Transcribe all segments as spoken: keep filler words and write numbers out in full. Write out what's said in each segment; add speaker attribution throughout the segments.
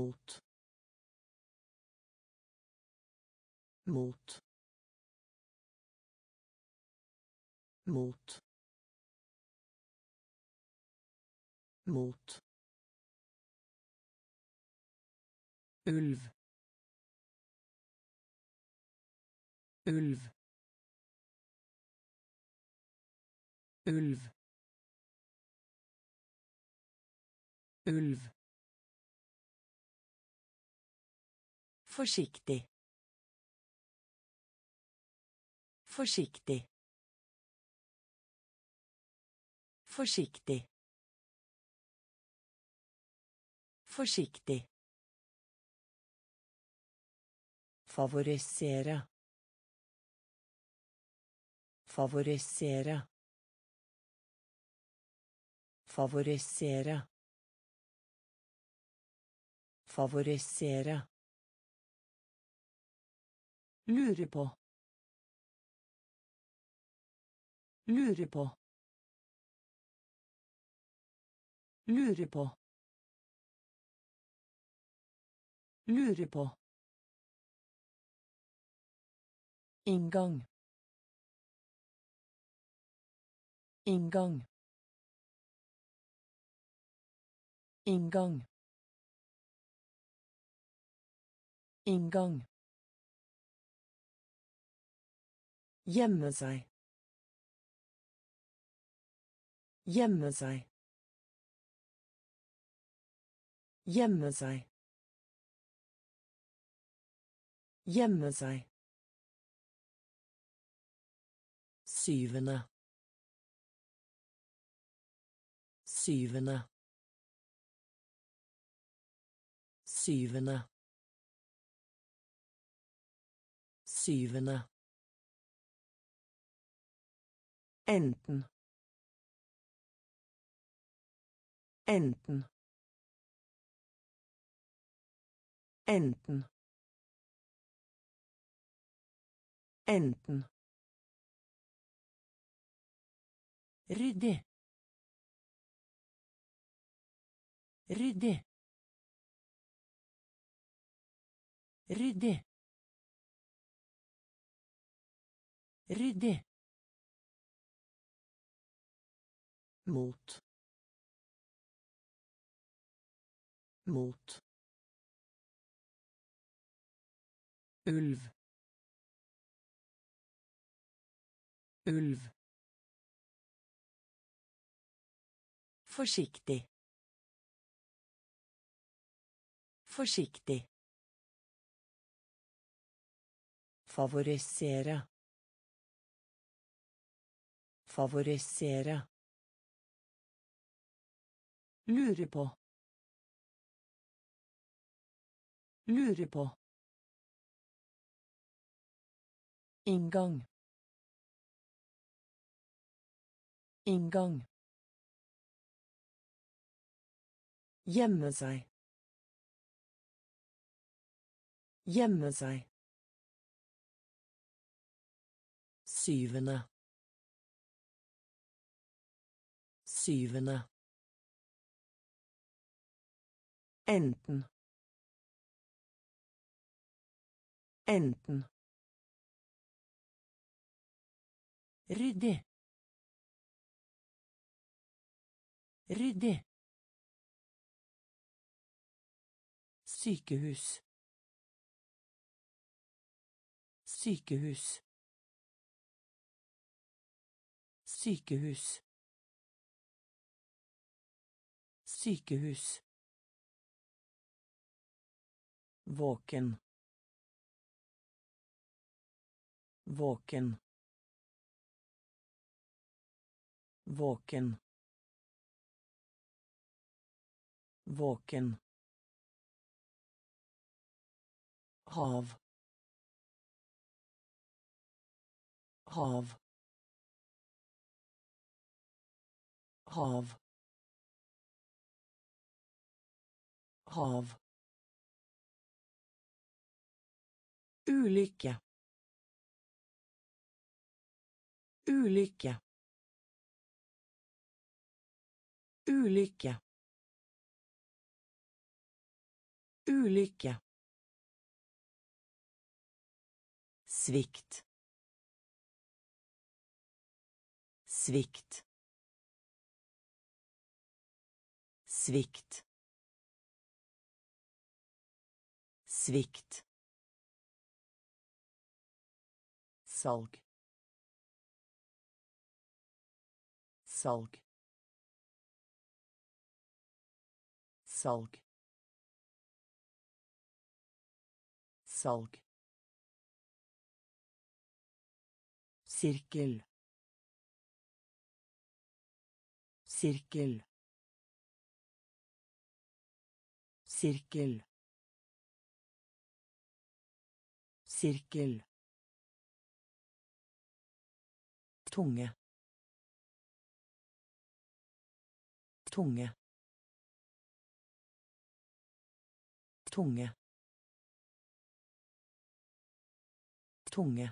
Speaker 1: mot mot mot mot ulv ulv ulv ulv forsiktig forsiktig forsiktig forsiktig favorisere favorisere favorisere favorisere lure på lure på lure på lure på inngang inngang inngang inngang gjemme seg gjemme seg gjemme seg gjemme seg syvende syvende syvende syvende enten enten enten enten ryddig ryddig ryddig ryddig mot mot ulv ulv forsiktig forsiktig favorisere favorisere lure på lure på inngang inngang gjemme seg gjemme seg syvende syvende enten enten ryddig ryddig sykehus sykehus sykehus sykehus våken våken våken våken hav hav hav hav ulykke ulykke ulykke Ulykke. Svikt. Svikt. Svikt. Svikt. Salg. Salg. Salg. Salg. Sirkel. Sirkel. Sirkel. Sirkel. Tunge. Tunge. Tunge. Tunge.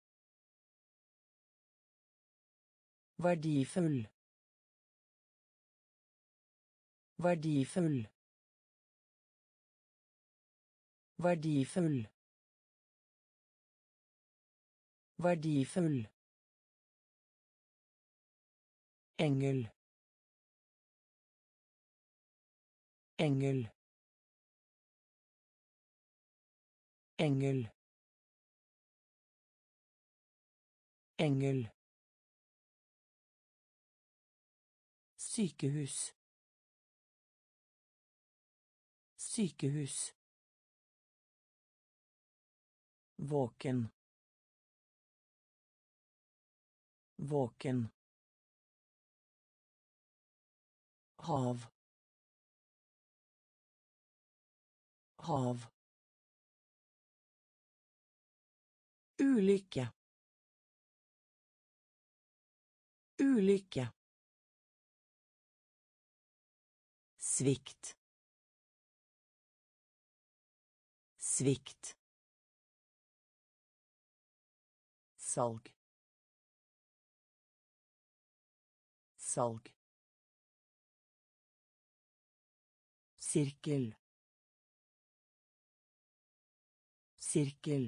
Speaker 1: Verdifull. Verdifull. Verdifull. Verdifull. Engel. Engel. Engel. Engel. Sykehus. Sykehus. Våken. Våken. Hav. Hav. Ulykke. Ulykke. Svikt. Svikt. Salg. Salg. Sirkel. Sirkel.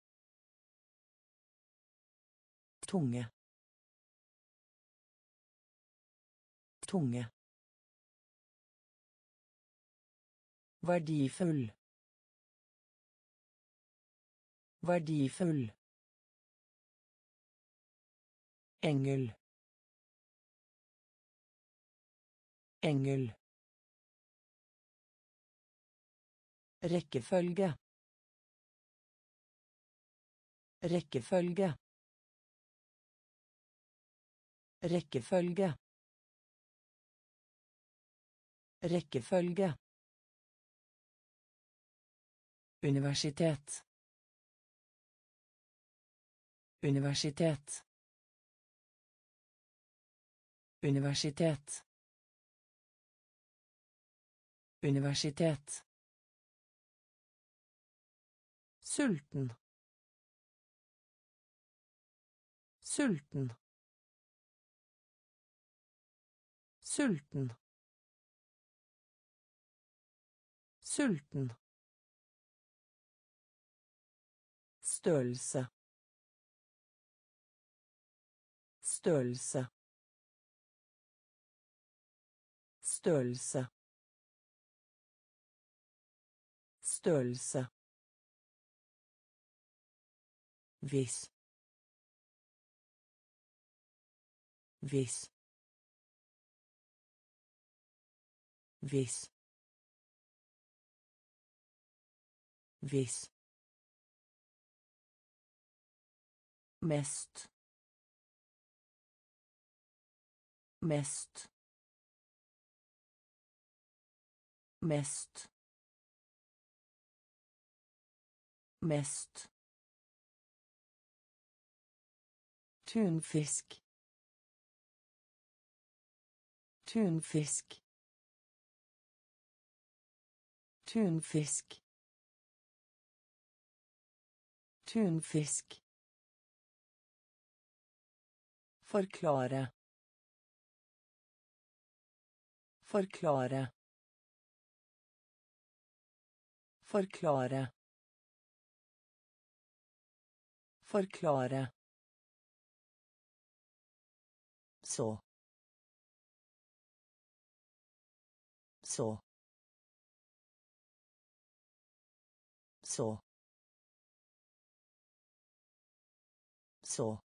Speaker 1: Tunge. Tunge. Verdifull. Verdifull. Engel. Engel. Rekkefølge. Rekkefølge. Rekkefølge. Rekkefølge. Universitet. Universitet. Universitet. Universitet. Sulten. Sulten. Sulten. Sulten. Størrelse. Størrelse. Størrelse. Størrelse. Hvis. Hvis. Hvis. Hvis. Mest. Mest. Mest. Mest. Tunfisk. Tunfisk. Tunfisk. Tunfisk. Forklare. Forklare. Forklare. Forklare. Så. Så. Så. Så.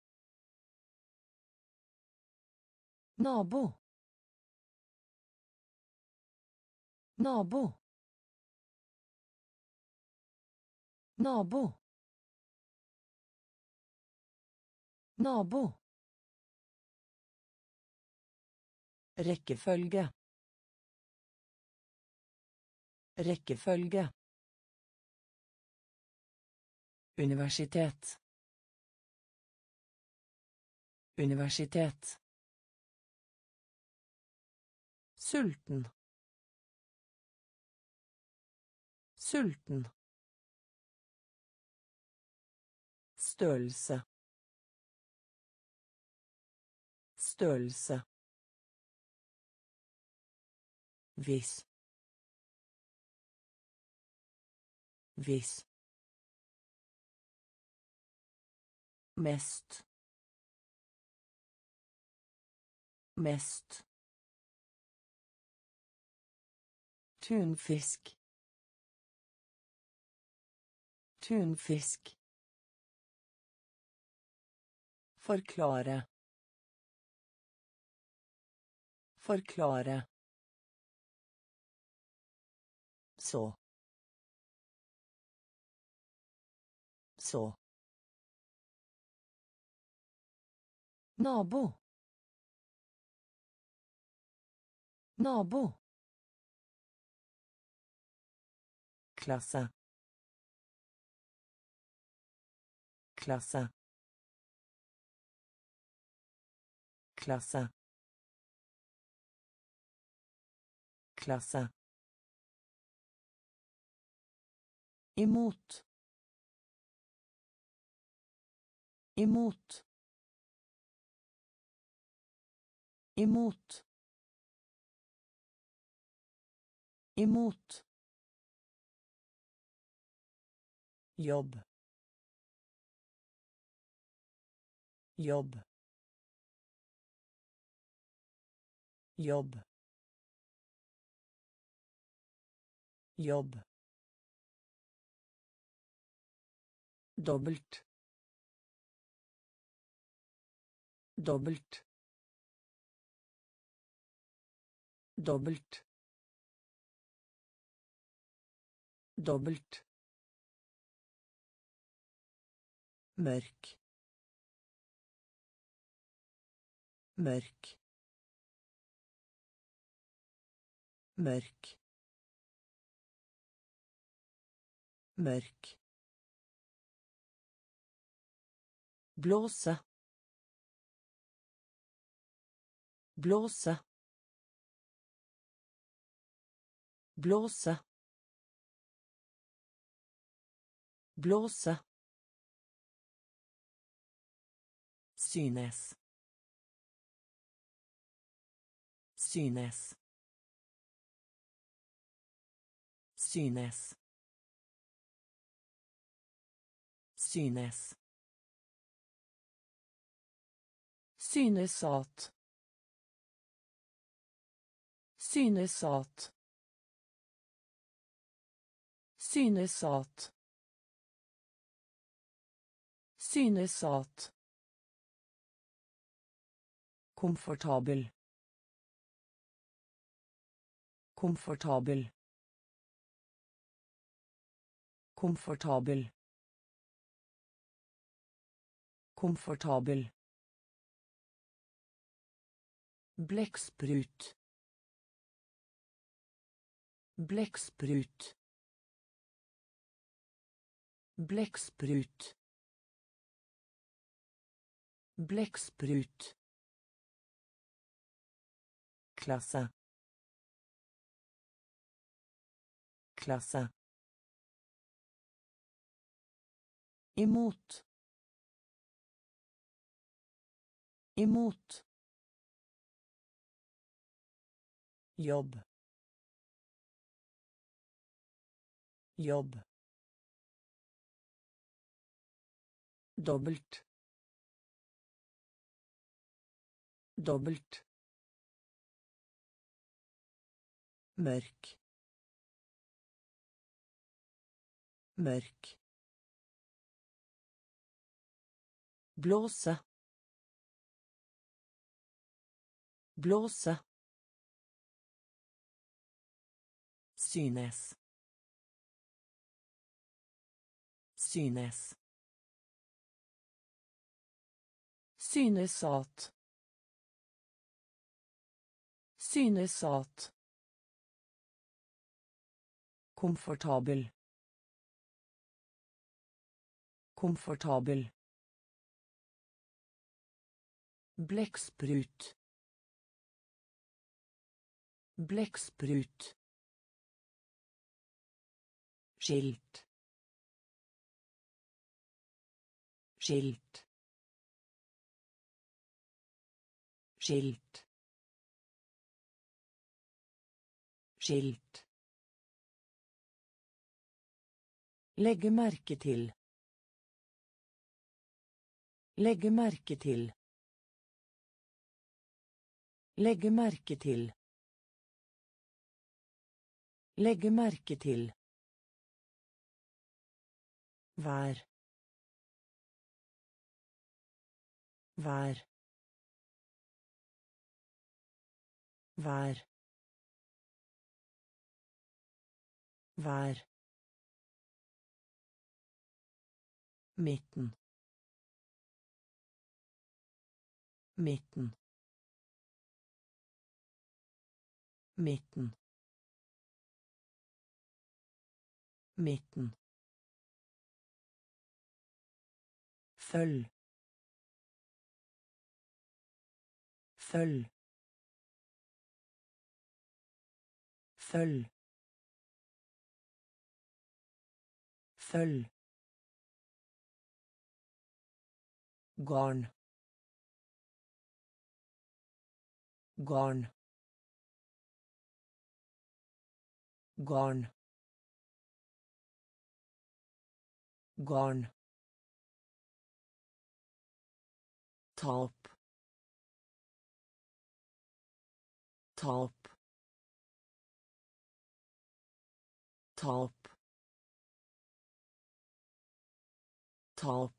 Speaker 1: Nabo. Nabo. Nabo. Nabo. Rekkefølge. Rekkefølge. Universitet. Universitet. Sulten. Sulten. Størrelse. Størrelse. Hvis. Hvis. Mest. Mest. Tunfisk. Tunfisk. Forklare. Forklare. Så. Så. Nabo. Nabo. Klasse. Klasse. Klasse. Klasse. Emot. Emot. Emot. Emot. Jobb. Jobb. Jobb. Jobb. Dobbelt. Dobbelt. Dobbelt. Dobbelt. Mørk. Mørk. Mørk. Mørk. Blåse. Blåse. Blåse. Blåse. Synes. Synes. Synes. Synes. Synes at. Synes at. Synes at. Synes at. Komfortabel. Komfortabel. Komfortabel. Komfortabel. Blekksprut. Blekksprut. Blekksprut. Blekksprut. Klasse. Klasse. Emot. Emot. Jobb. Jobb. Dobbelt. Dobbelt. Mørk. Mørk. Blåse. Blåse. Synes. Synes. Synes at. Synes at. Komfortabel. Komfortabel. Blekksprut. Blekksprut. Skilt. Skilt. Skilt. Skilt. Legge merke til. Legge merke til. Legge merke til. Legge merke til. Vær. Vær. Vær. Vær. Midten. Midten. Midten. Midten. Følg. Følg. Følg. Følg. Garn. Garn. Garn. Garn. Tap. Tap. Tap. Tap.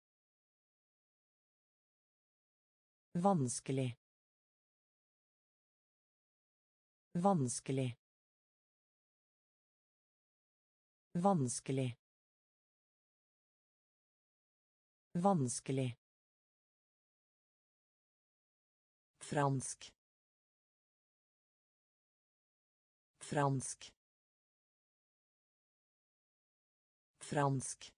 Speaker 1: Vanskelig. Vanskelig. Vanskelig. Vanskelig. Fransk. Fransk. Fransk.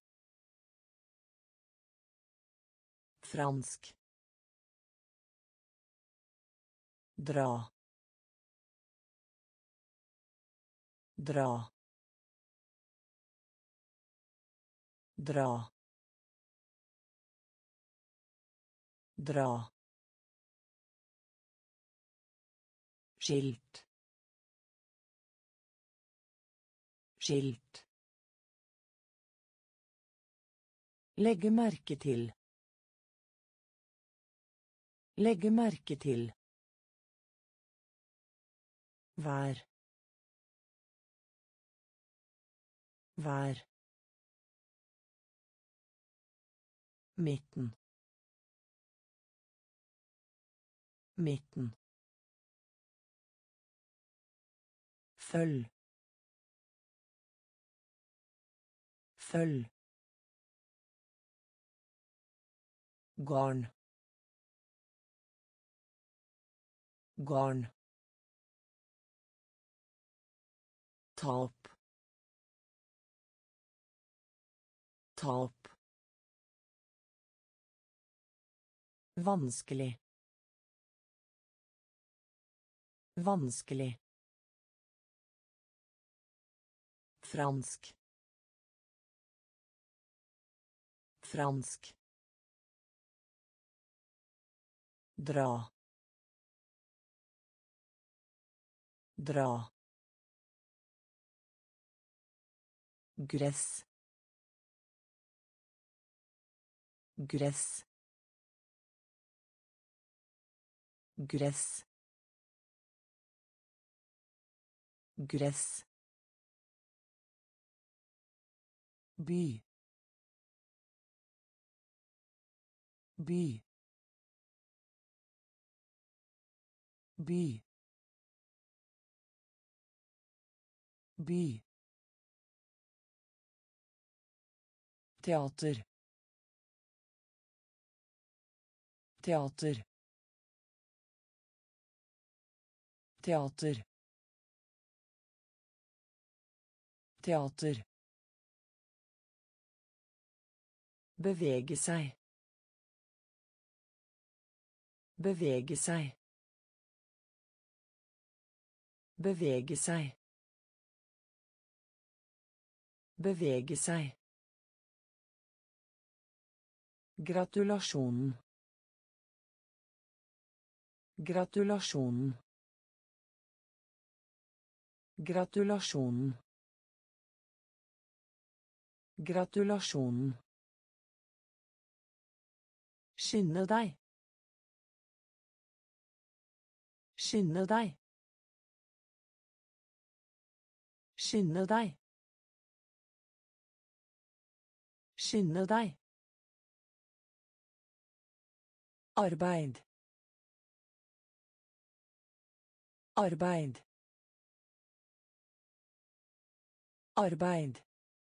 Speaker 1: Fransk. Dra. Dra. Dra. Dra. Skilt. Skilt. Legge merke til. Legge merke til. Vær. Vær. Midten. Midten. Følg. Følg. Garn. Garn. Tap. Tap. Vanskelig. Vanskelig. Fransk. Fransk. Dra. Dra. gress, gress, gress, gress, by, by, by, by, teater, teater, teater, teater, bevege seg, bevege seg, bevege seg, bevege seg, gratulasjonen, gratulasjonen, gratulasjonen, gratulasjonen, skynde deg, skynde deg, skynde deg, skynde deg, arbeid, arbeid, arbeid,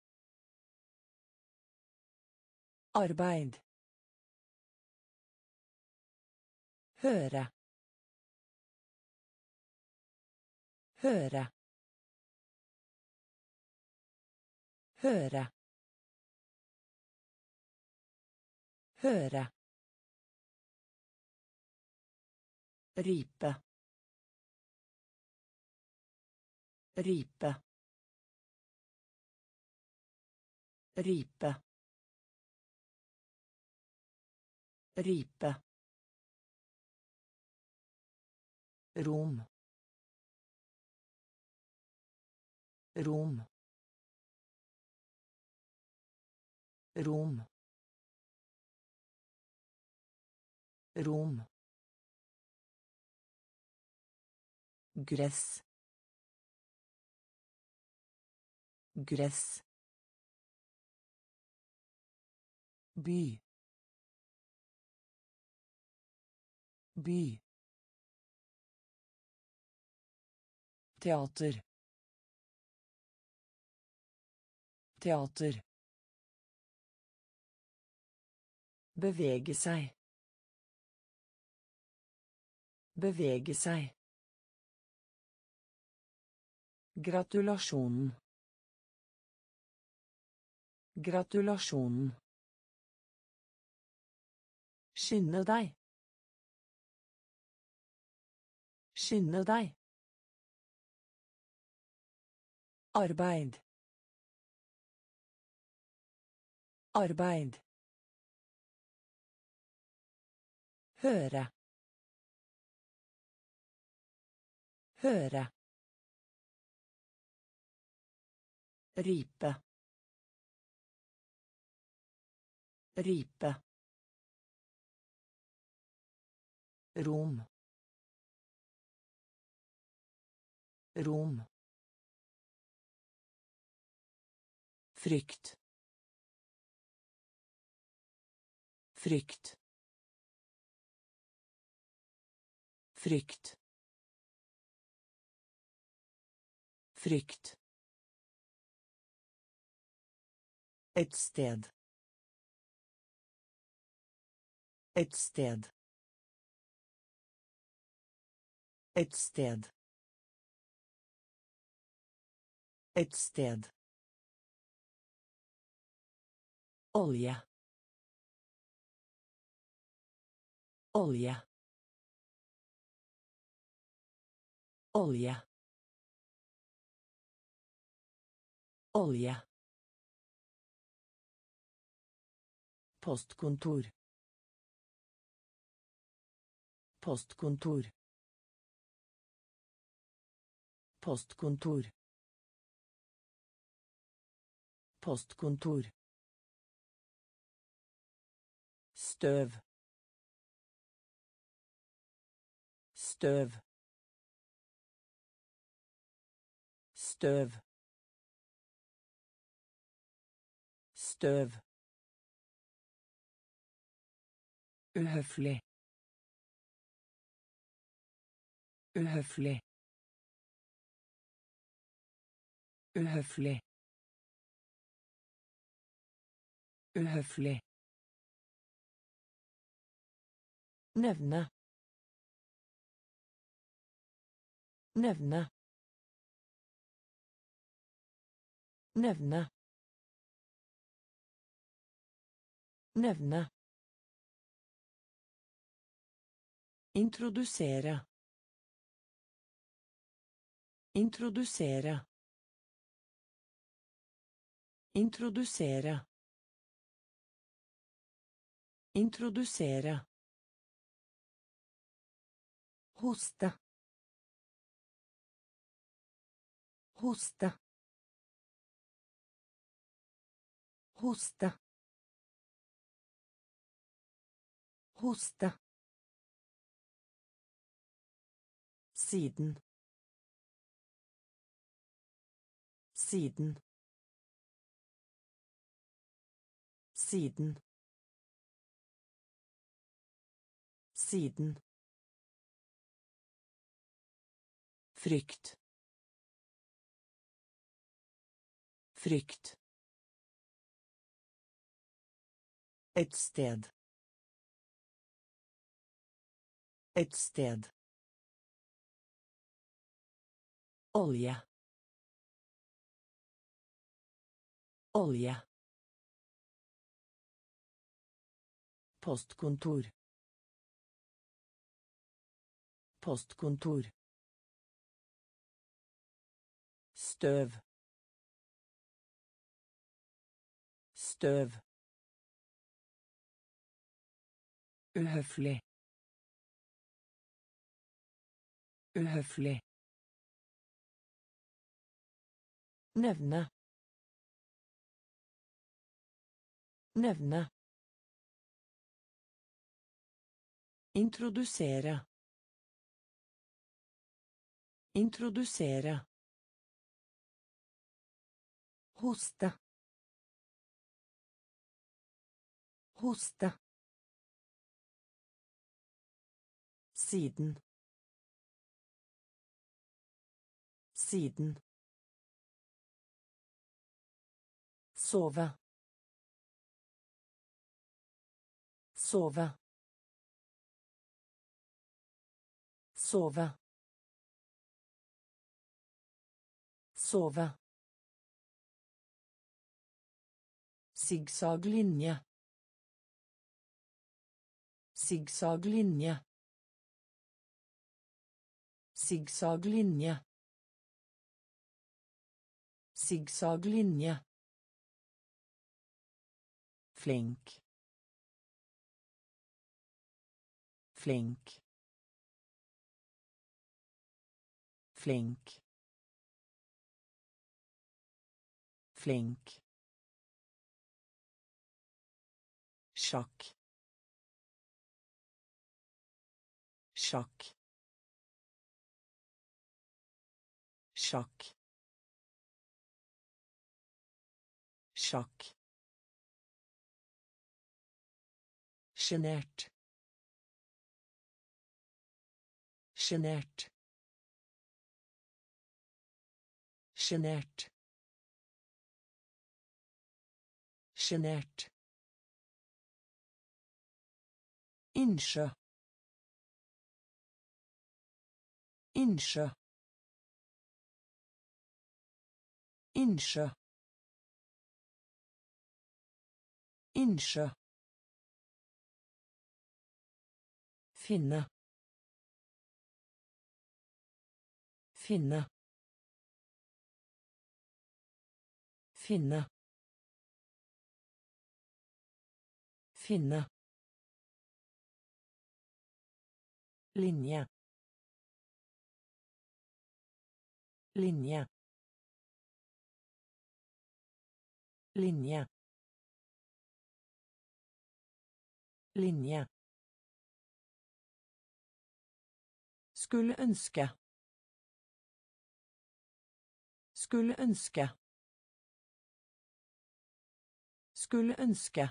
Speaker 1: arbeid, høre, høre, høre, høre, ripe, ripe, ripe, ripe, rom, rom, rom, rom, gress, gress, by, by, teater, teater, bevege seg, bevege seg, gratulasjonen, gratulasjonen, skynde deg, skynde deg, arbeid, arbeid, høre, høre, ripe, ripe, rom, rom, frykt, frykt, frykt, frykt, et sted, et sted, et sted, et sted, olje, olje, olje, olje, postkontor, postkontor, postkontor, Postkontor. Støv. Støv. Støv. Støv. Uhøflig. Uhøflig. Uhøflig. Uhøflig. Nevne. Nevne. Nevne. Nevne. Introdusere. Introdusere. Introdusere. Introdusere. Hoste. Hoste. Hoste. Hoste. Siden. Siden. Siden. Siden. Frykt. Frykt. Et sted. Et sted. Olje. Olje. Postkontor. Postkontor. Støv. Støv. Uhøflig. Uhøflig. Nevne. Nevne. Introdusere. Introdusere. Hoste. Hoste. Siden. Siden. Sove. Sove. Sove. Sove. Zigzaglinje. Zigzaglinje. Zigzaglinje. Zigzaglinje. Flink. Flink. Flink. Flink. Sjakk. Sjakk. Sjakk. Sjakk. Sjenert. Sjenert. Sjenert. Sjenert. Innsjø. Innsjø. Innsjø. Innsjø. Finne. Finne. Finne. Finne. Linje. Linje. linje, linje, skulle ønske, skulle ønske, skulle ønske,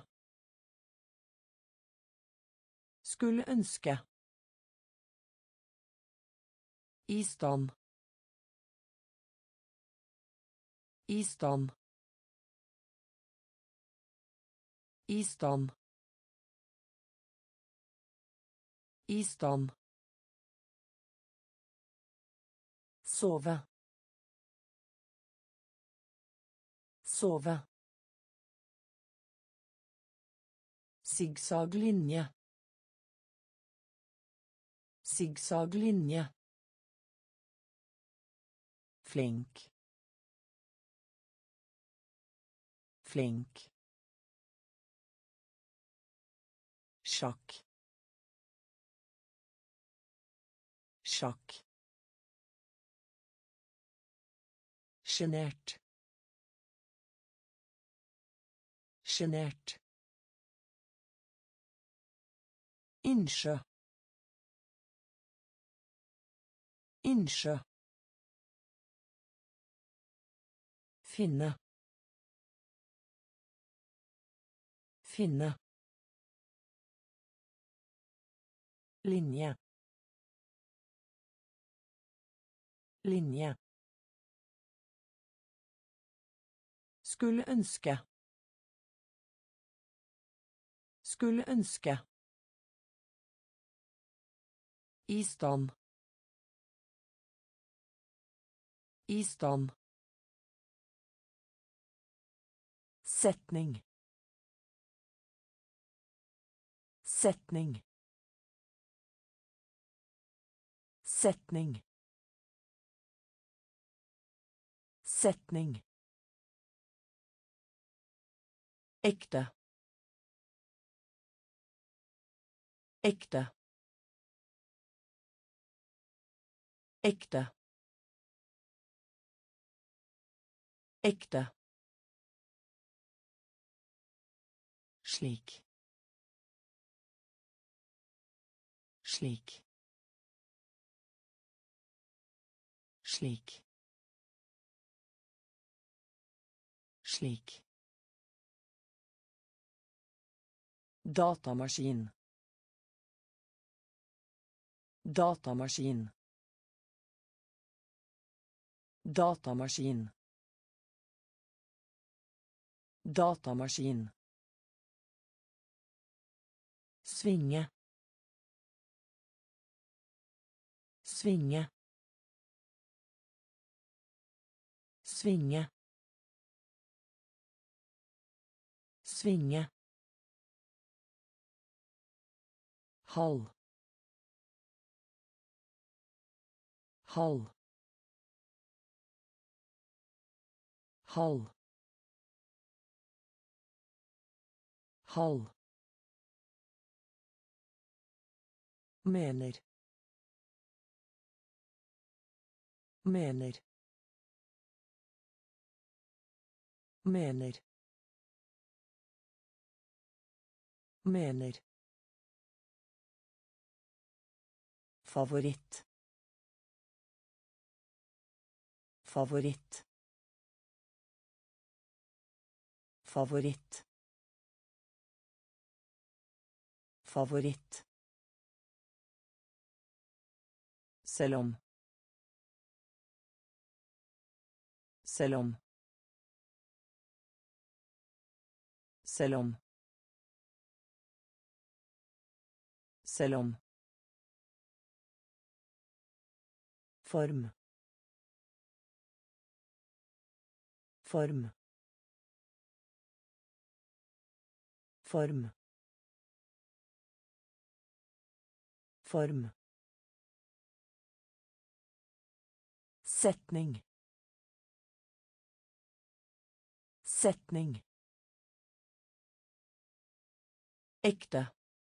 Speaker 1: skulle ønske, i stand, i stand, i stand, i stand, sove, sove, zigzaglinje, zigzaglinje, flink, flink, sjakk, sjakk, sjenert, sjenert, innsjø, innsjø, finne, finne, linje, linje, skulle ønske, skulle ønske, i stand, i stand, setning, setning, setning, setning, ekte, ekte, ekte, ekte, slik, slik, slik, slik, datamaskin, datamaskin, datamaskin, datamaskin, svinge, svinge, svinge, svinge, halv, halv, halv, halv, mener, mener, mener, mener, favoritt, favoritt, favoritt, favoritt, selv om, selv om, selv om, selv om, form, form, form, form, setning, setning, ekte,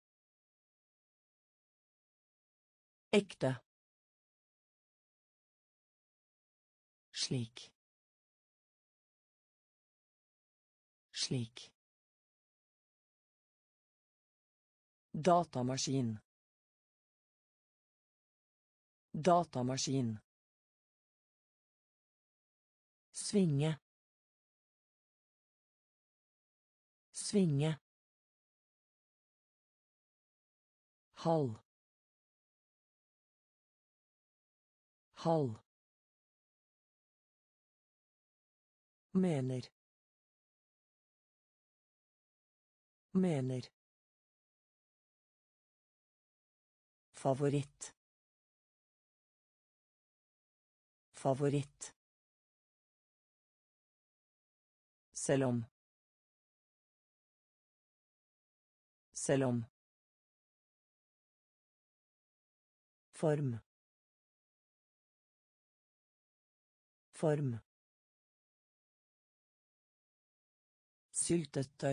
Speaker 1: ekte, slik, Slik. Datamaskin. Datamaskin. Svinge. Svinge. Halv. Halv. Mener. Mener. Favoritt. Favoritt. Selv om. Selv om. Form. Form. Syltetøy.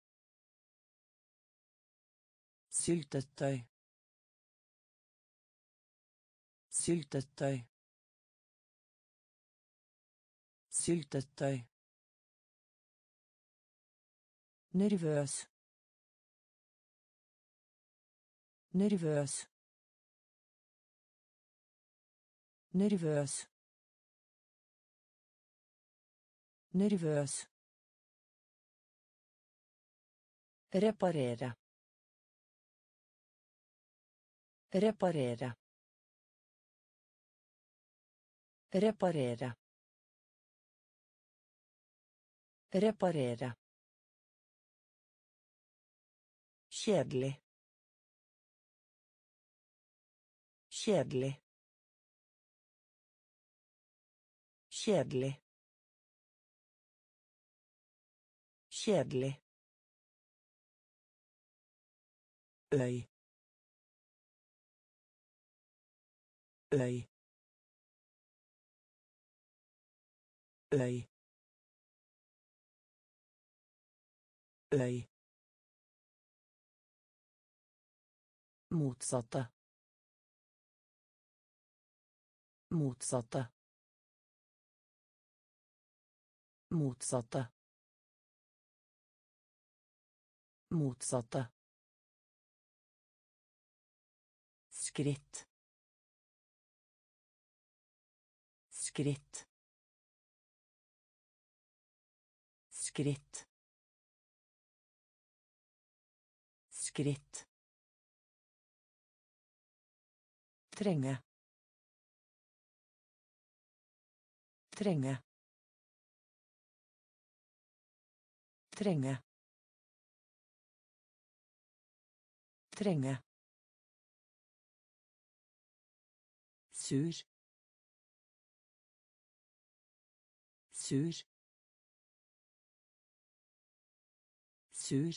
Speaker 1: Syltetøy. Syltetøy. Syltetøy. Nervøs. Nervøs. Nervøs. Nervøs. Reparere. Reparere. Reparere. Reparere. Kjedelig. Kjedelig. Kjedelig. Kjedelig. Øy. Øy. Øy. Øy. Motsatte. Motsatte. Motsatte. Motsatte. Skritt. Skritt. Skritt. Skritt. Trenge. Trenge. Trenge. Trenge. Sur. Sur. Sur.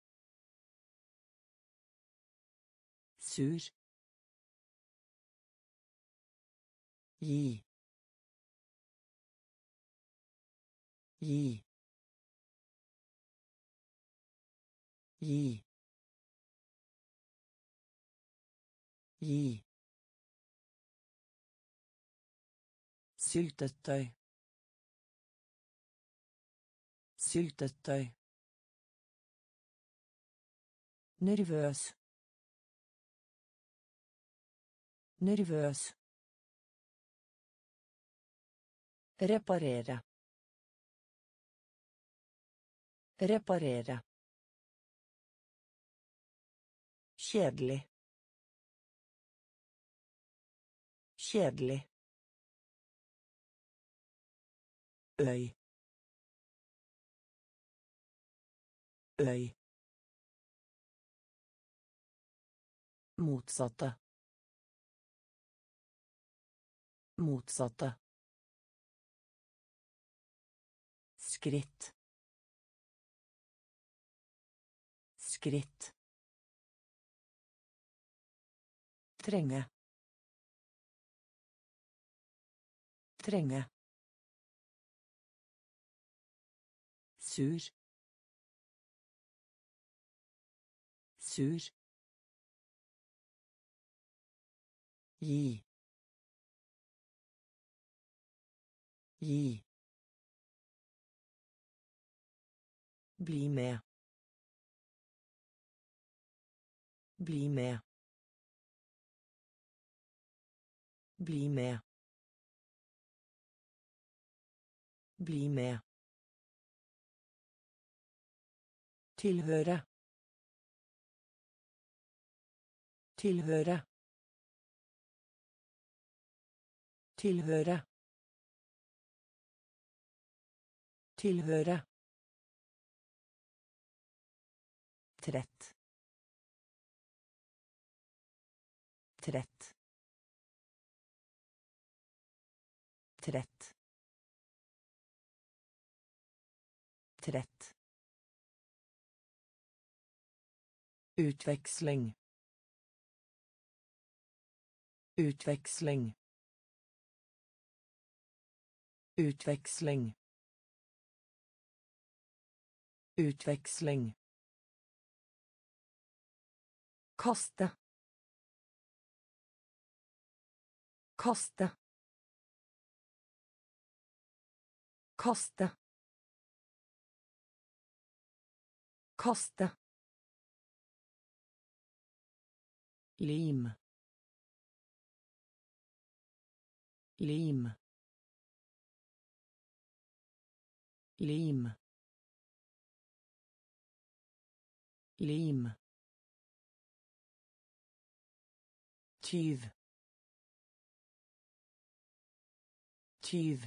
Speaker 1: Sur. Gi. Gi. Gi. Gi. Syltetøy. Syltetøy. Nervøs. Nervøs. Reparere. Reparere. Kjedelig. Kjedelig. Øy. Øy. Motsatte. Motsatte. Skritt. Skritt. Trenge. Trenge. Sur. Sur. Gi. Gi. Bli med. Bli med. Bli med. Bli med. Tilhøre. Tilhøre. Tilhøre. Tilhøre. Trett. Trett. Trett. Trett. Utveksling. Utveksling. Utveksling. Utveksling. Kaste. Kaste. Kaste. Kaste. Lim. Lim. Lim. Lim. Tyv. Tyv.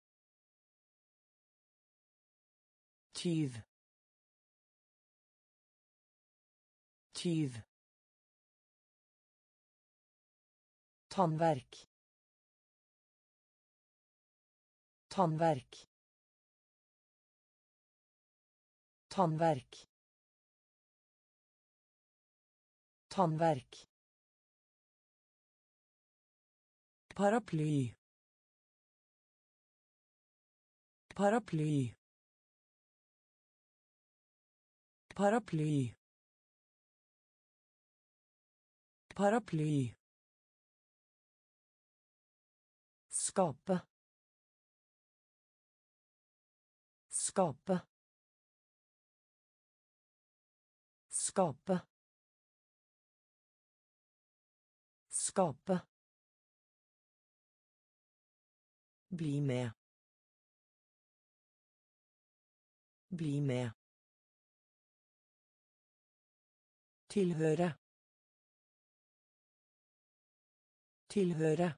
Speaker 1: Tyv. Tyv. Tannverk. Tannverk. Tannverk. Tannverk. Paraply. Paraply. Paraply. Paraply. Skape. Skape. Skape. Skape. Bli med. Bli med. Tilhøre. Tilhøre.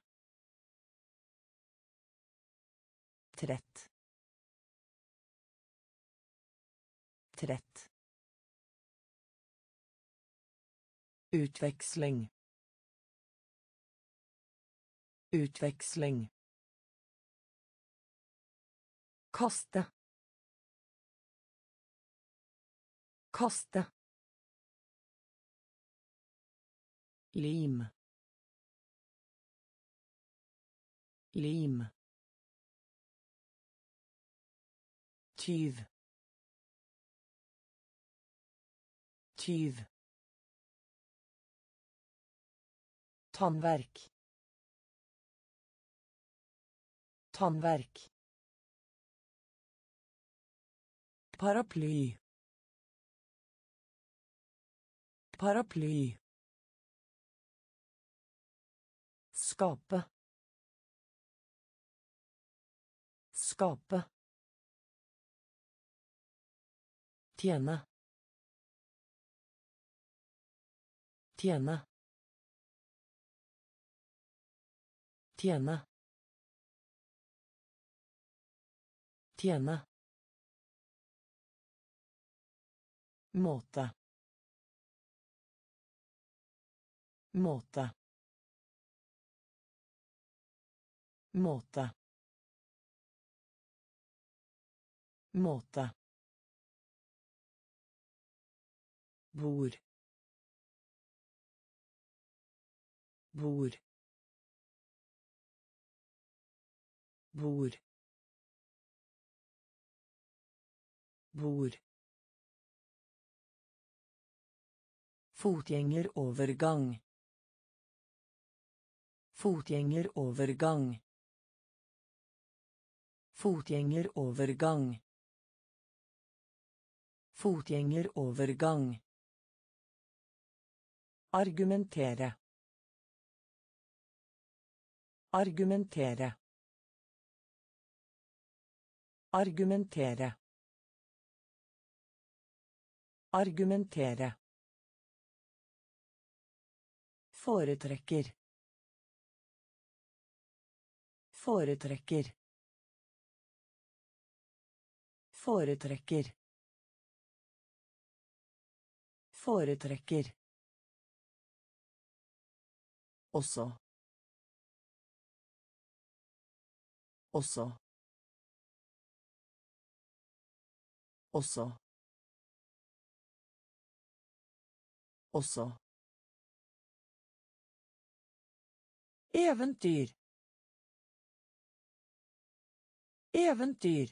Speaker 1: Trett. Trett. Utveksling. Utveksling. Kaste. Kaste. Lim. Lim. Tyv. Tyv. Tannverk. Tannverk. Paraply. Paraply. Skape. Skape. Tjene. Tjene. Tjene. Tjene. Måte. Måte. Måte. Måte. Bord. Bord. Bord. Bord. Fotgjengerovergang. Fotgjengerovergang. Fotgjengerovergang. Fotgjengerovergang. Argumentere. Argumentere. Argumentere. Argumentere. Foretrekker. Foretrekker. Foretrekker. Foretrekker. Også. Også. Også. Også. Eventyr. Eventyr.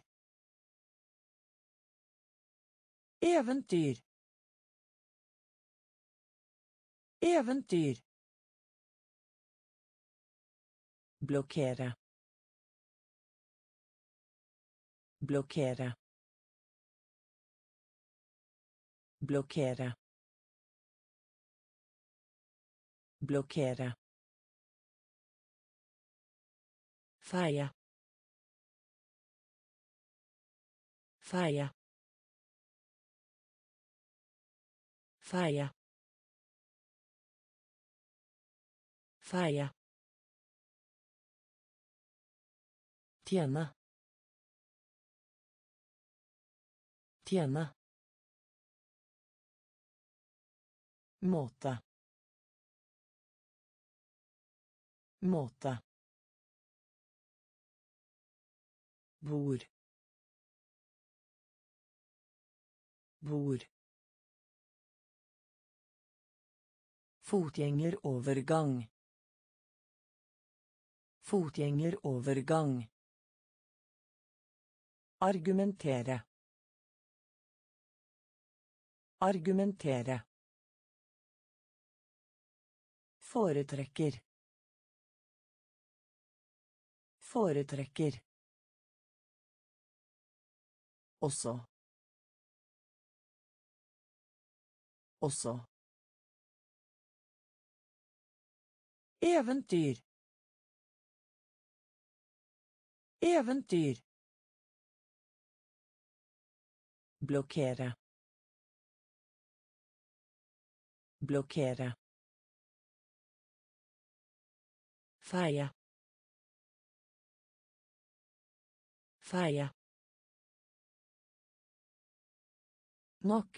Speaker 1: Eventyr. Eventyr. Blokkere. Blokkere. Blokkere. Blokkere. Feie. Feie. Feie. Feie. Tjene. Tjene. Måte. Måte. Bord. Bord. Fotgjengerovergang. Fotgjengerovergang. Argumentere. Argumentere. Foretrekker. Foretrekker. Også. Også. Eventyr. Eventyr. Blokkere. Blokkere. Feie. Feie. Nok.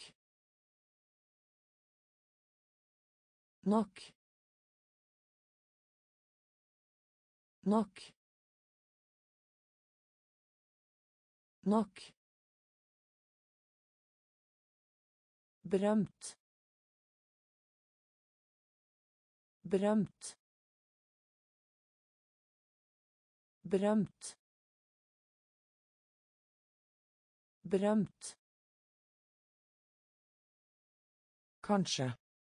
Speaker 1: Nok. Nok. Nok. Berømt. Berømt. Berømt. Berømt. Kanskje.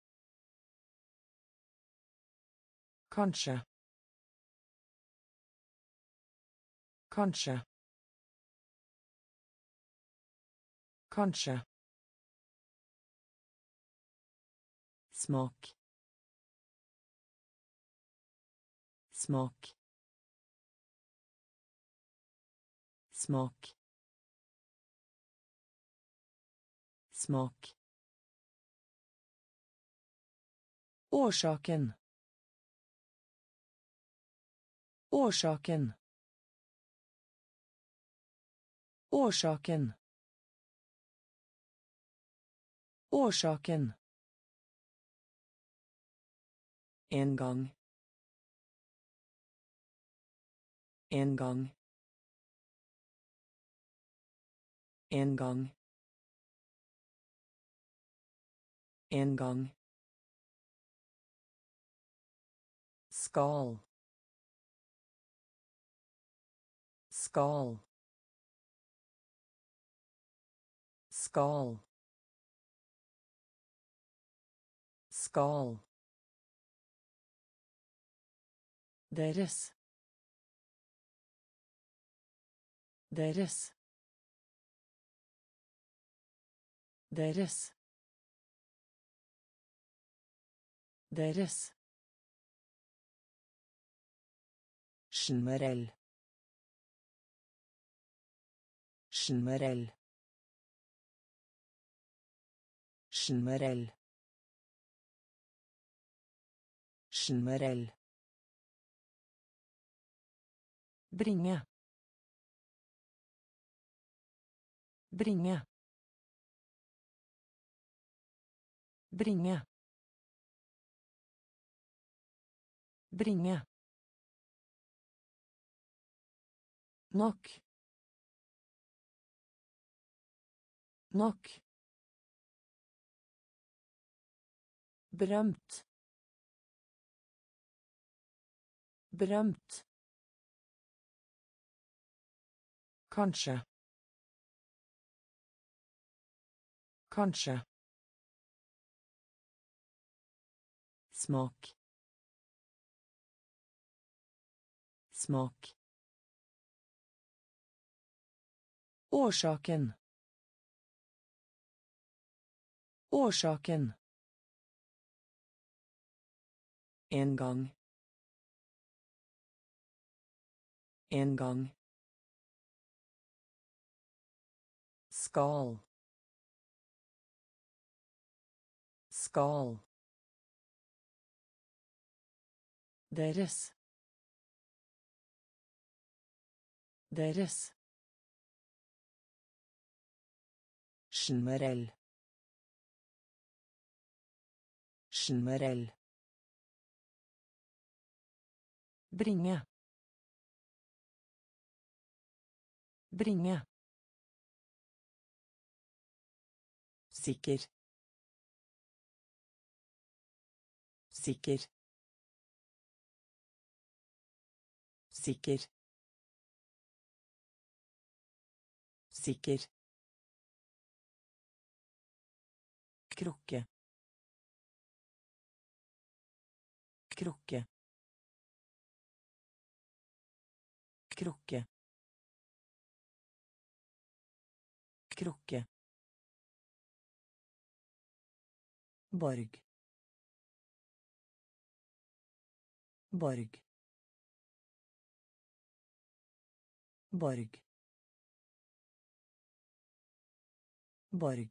Speaker 1: Kanskje. Kanskje. Kanskje. Smak. Smak. Smak. Smak. Årsaken. Årsaken. Årsaken. Årsaken. En gang. En gang. En gang. En gang. Skal. Skal. Skal. Skal. Deres. Deres. Deres. Deres. Generell. Generell. Generell. Generell. Bringe. Bringe. Bringe. Bringe. Nok. Nok. Berømt. Berømt. Kanskje. Kanskje. Smak. Smak. Årsaken. Årsaken. En gang. En gang. Skal. Skal. Deres. Deres. Generell. Generell. Bringe. Bringe. Sikker. Sikker. Sikker. Sikker. Krukke. Krukke. Krukke. Krukke. Borg. Borg. Borg. Borg.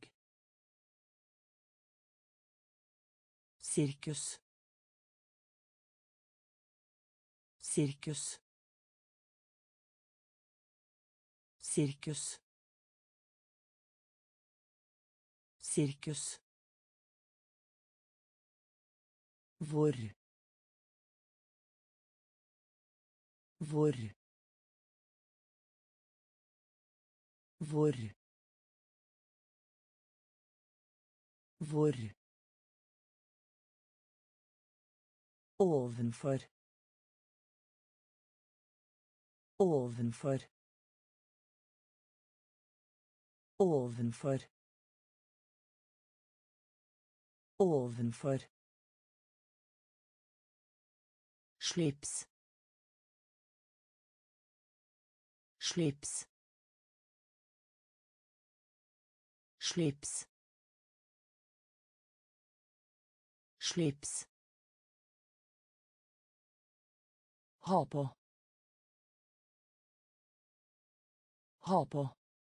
Speaker 1: Sirkus. Sirkus. Sirkus. Sirkus. Hvor. Hvor. Hvor. Hvor. Ovenfor. Ovenfor. Ovenfor. Ovenfor. Slips. Slips. Slips. Slips. Ha på. Ha på.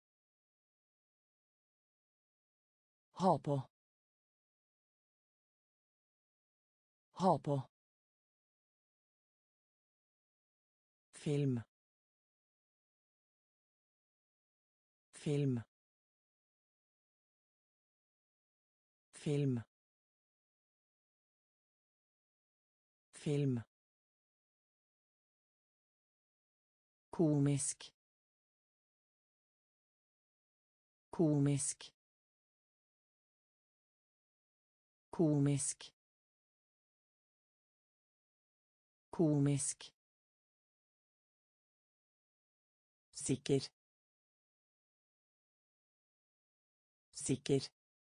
Speaker 1: Ha på. Ha på. Film. Film. Film. Film. Komisk. Komisk. Komisk. Komisk. Sikker. Sikker.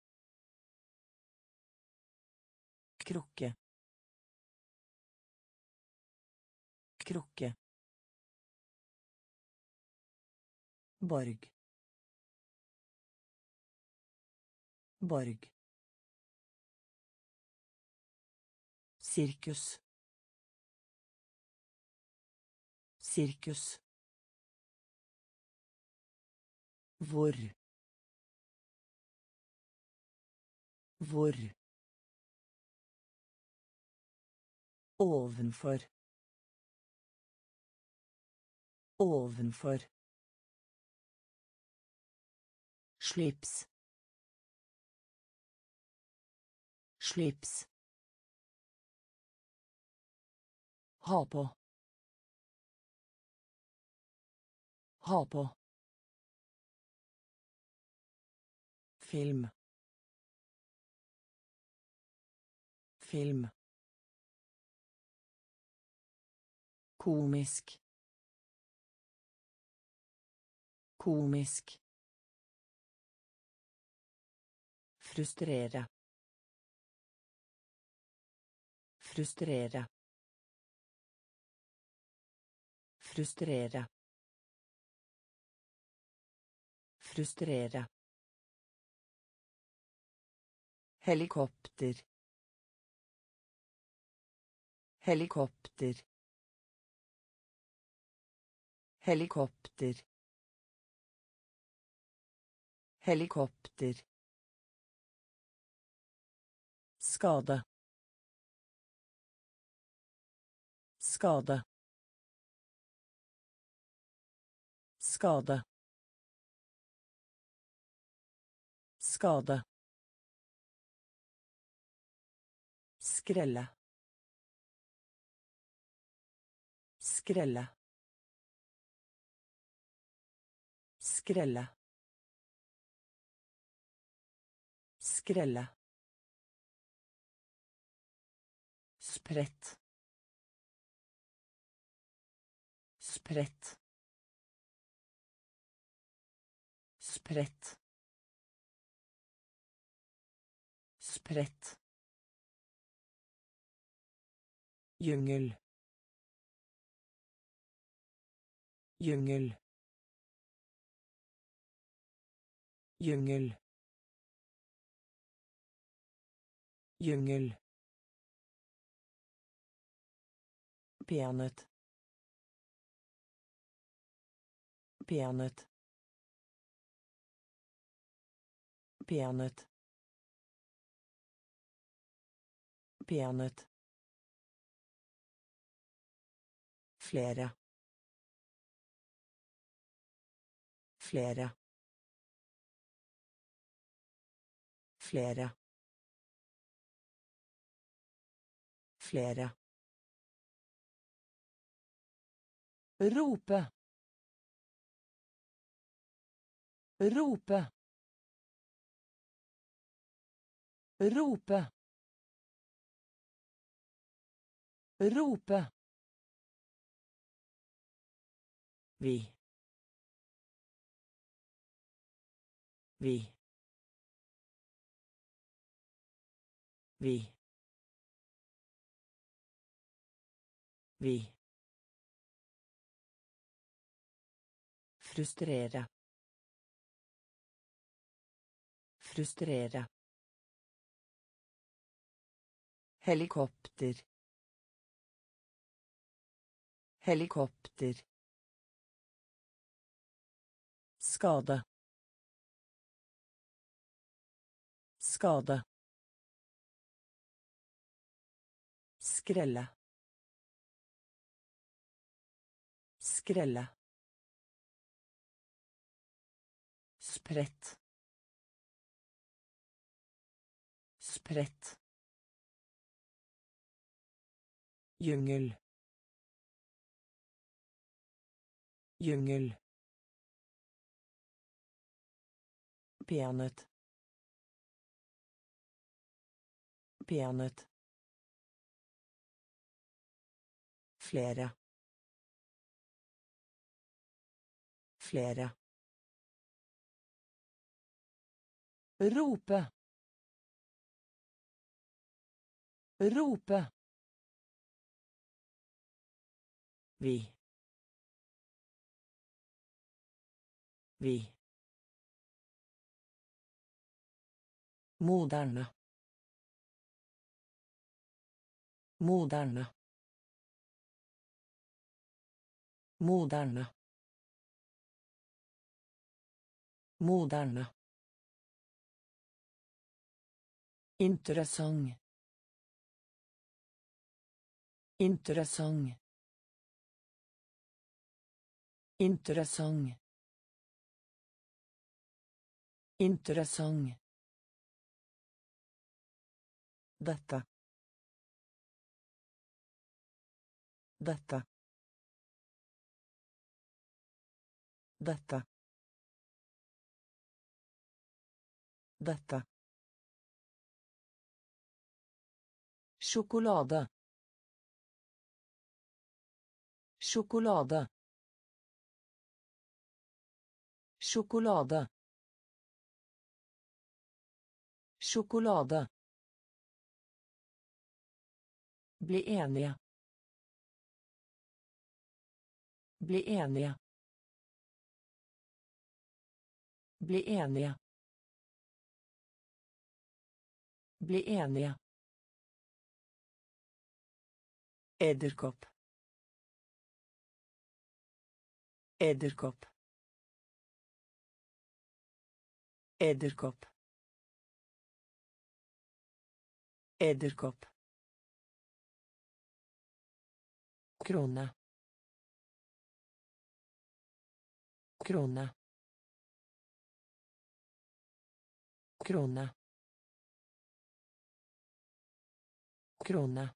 Speaker 1: Krukke. Krukke. Borg. Borg. Sirkus. Sirkus. Hvor. Hvor. Ovenfor. Ovenfor. Slips. Slips. Ha på. Ha på. Film. Film. Komisk. Komisk. Frustrere. Frustrere. Frustrere. Frustrere. Helikopter. Helikopter. Helikopter. Helikopter. Skade. Skade. Skade. Skade. Skrelle. Skrelle. Skrelle. Skrelle. Spredt. Spredt. Spredt. Spredt. Jungel. Jungel. Jungel. Jungel. Peanøtt. Peanøtt. Peanøtt. Peanøtt. Flere. Flere. Flere. Flere. Rope. Rope. Rope. Rope. Vi. Vi. Vi. Vi. Frustrere. Frustrere. Helikopter. Helikopter. Skade. Skade. Skrelle. Skrelle. Spredt. Spredt. Jungel. Jungel. Peanøtt. Peanøtt. Flere. Flere. Rope. Rope. Vi. Vi. Moderne. Moderne. Moderne. Moderne. Interessant. Interessant. Interessant. Interessant. Dette. Dette. Dette. Dette. Sjokolade. Sjokolade. Sjokolade. Sjokolade. Bli enige. Bli enige. Bli enige. Bli enige. Edderkopp. Edderkopp. Edderkopp. Edderkopp. Krone. Krone. Krone. Krone.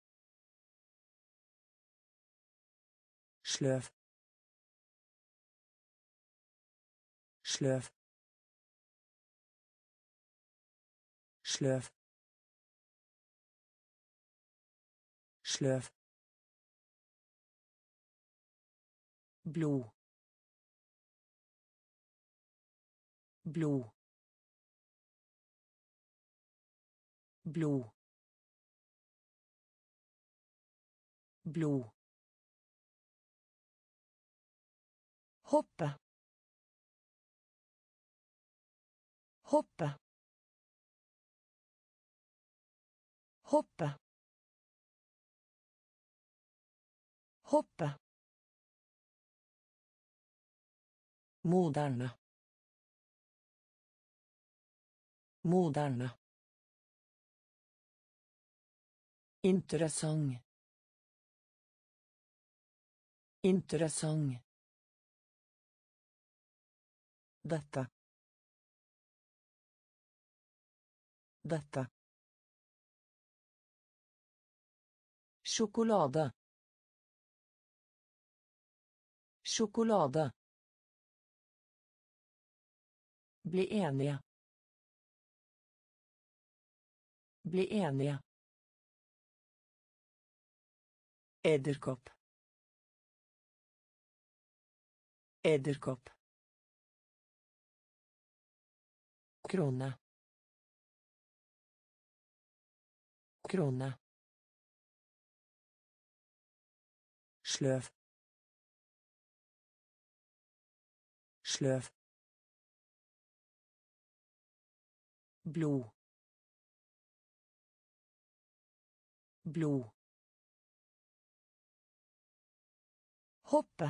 Speaker 1: Sløv. Sløv. Sløv. Sløv. Blod. Blod. Blod. Blod. Hoppe. Hoppe. Hoppe. Hoppe. Moderne. Moderne. Interessant. Interessant. Dette. Dette. Sjokolade. Sjokolade. Bli enige. Bli enige. Edderkopp. Edderkopp. Krone. Krone. Sløv. Sløv. Blod. Blod. Hoppe.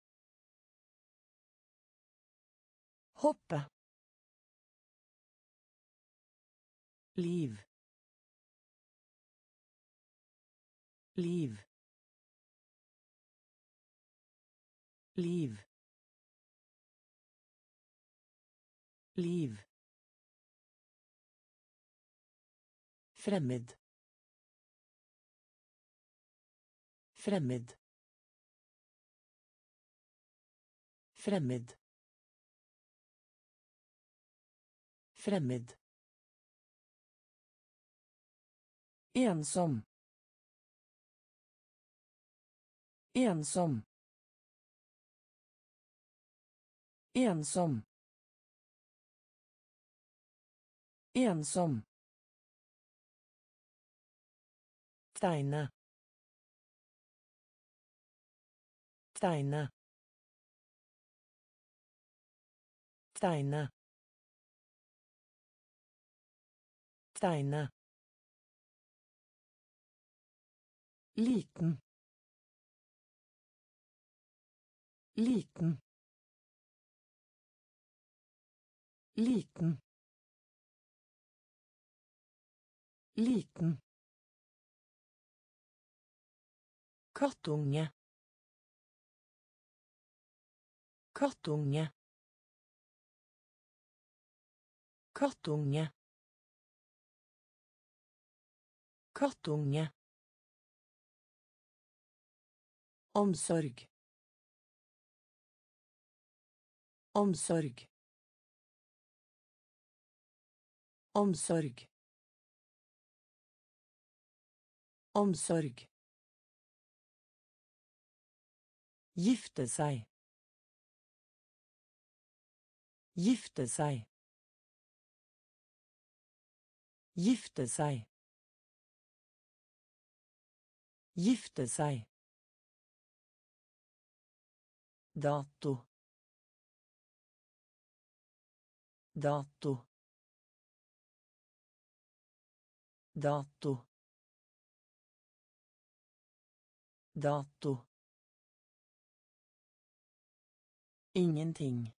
Speaker 1: Hoppe. Liv. Liv. Liv. Liv. Fremmed. Fremmed. Fremmed. Fremmed. Ensom. Ensom. Ensom. Ensom. Tegne. Tegne. Tegne. Tegne. Liten. Liten. Liten. Liten. Kattunge. Kattunge. Kattunge. Kattunge. Omsorg. Omsorg. Omsorg. Omsorg. Gifte seg. Gifte seg. Gifte seg. Gifte seg. Dato. Dato. Dato. Dato. Ingenting.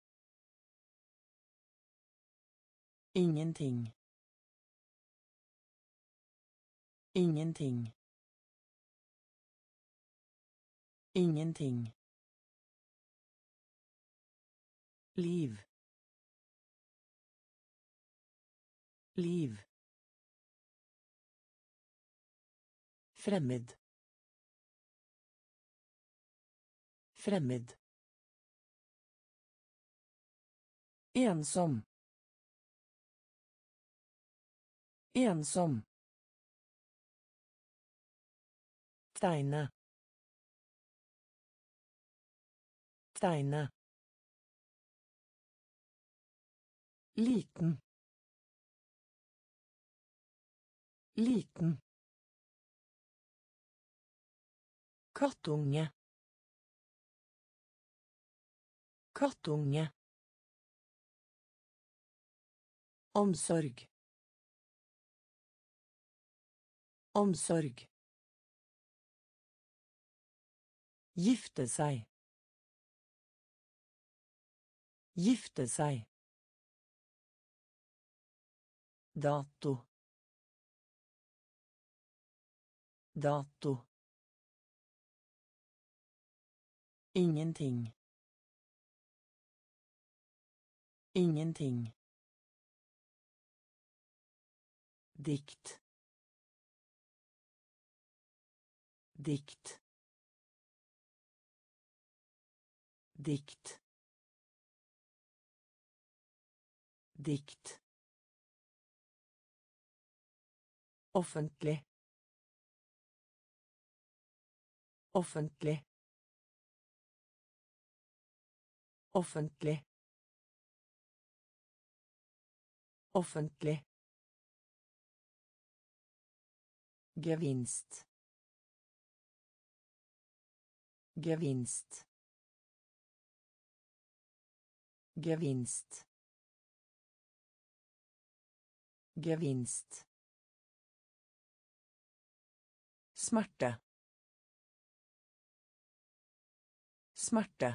Speaker 1: Ingenting. Ingenting. Ingenting. Liv. Liv. Fremmed. Fremmed. Ensom. Ensom. Tegne. Tegne. Liten. Liten. Kattunge. Kattunge. Omsorg. Omsorg. Gifte seg. Gifte seg. Dato. Dato. Ingenting. Ingenting. Dikt. Dikt. Dikt. Dikt. Offentlig. Offentlig. Offentlig. Offentlig. Gevinst. Gevinst. Gevinst. Gevinst. Smerte. Smerte.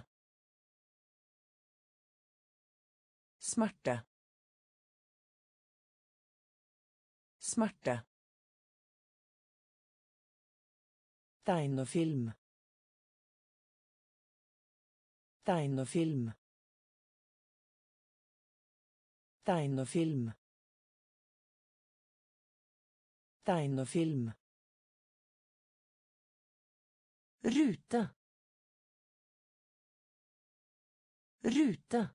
Speaker 1: Smerte. Smerte. Tegnefilm. Tegnefilm. Tegnefilm. Tegnefilm. Rute. Rute.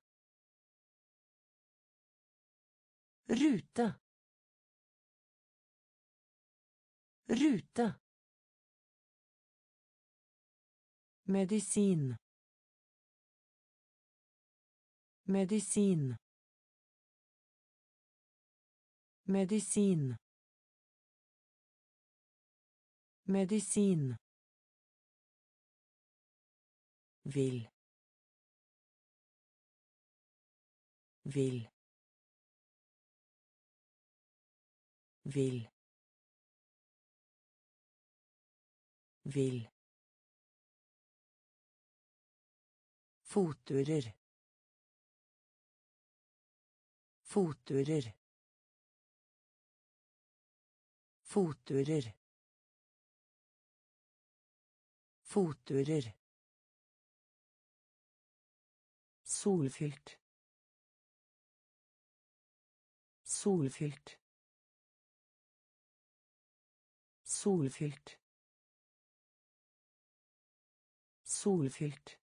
Speaker 1: Rute. Rute. Medisin. Medisin. Medisin. Medisin. Vil. Vil. Vil. Vil. Fotturer. Fotturer. Fotturer. Fotturer. Solfylt. Solfylt. Solfylt. Solfylt.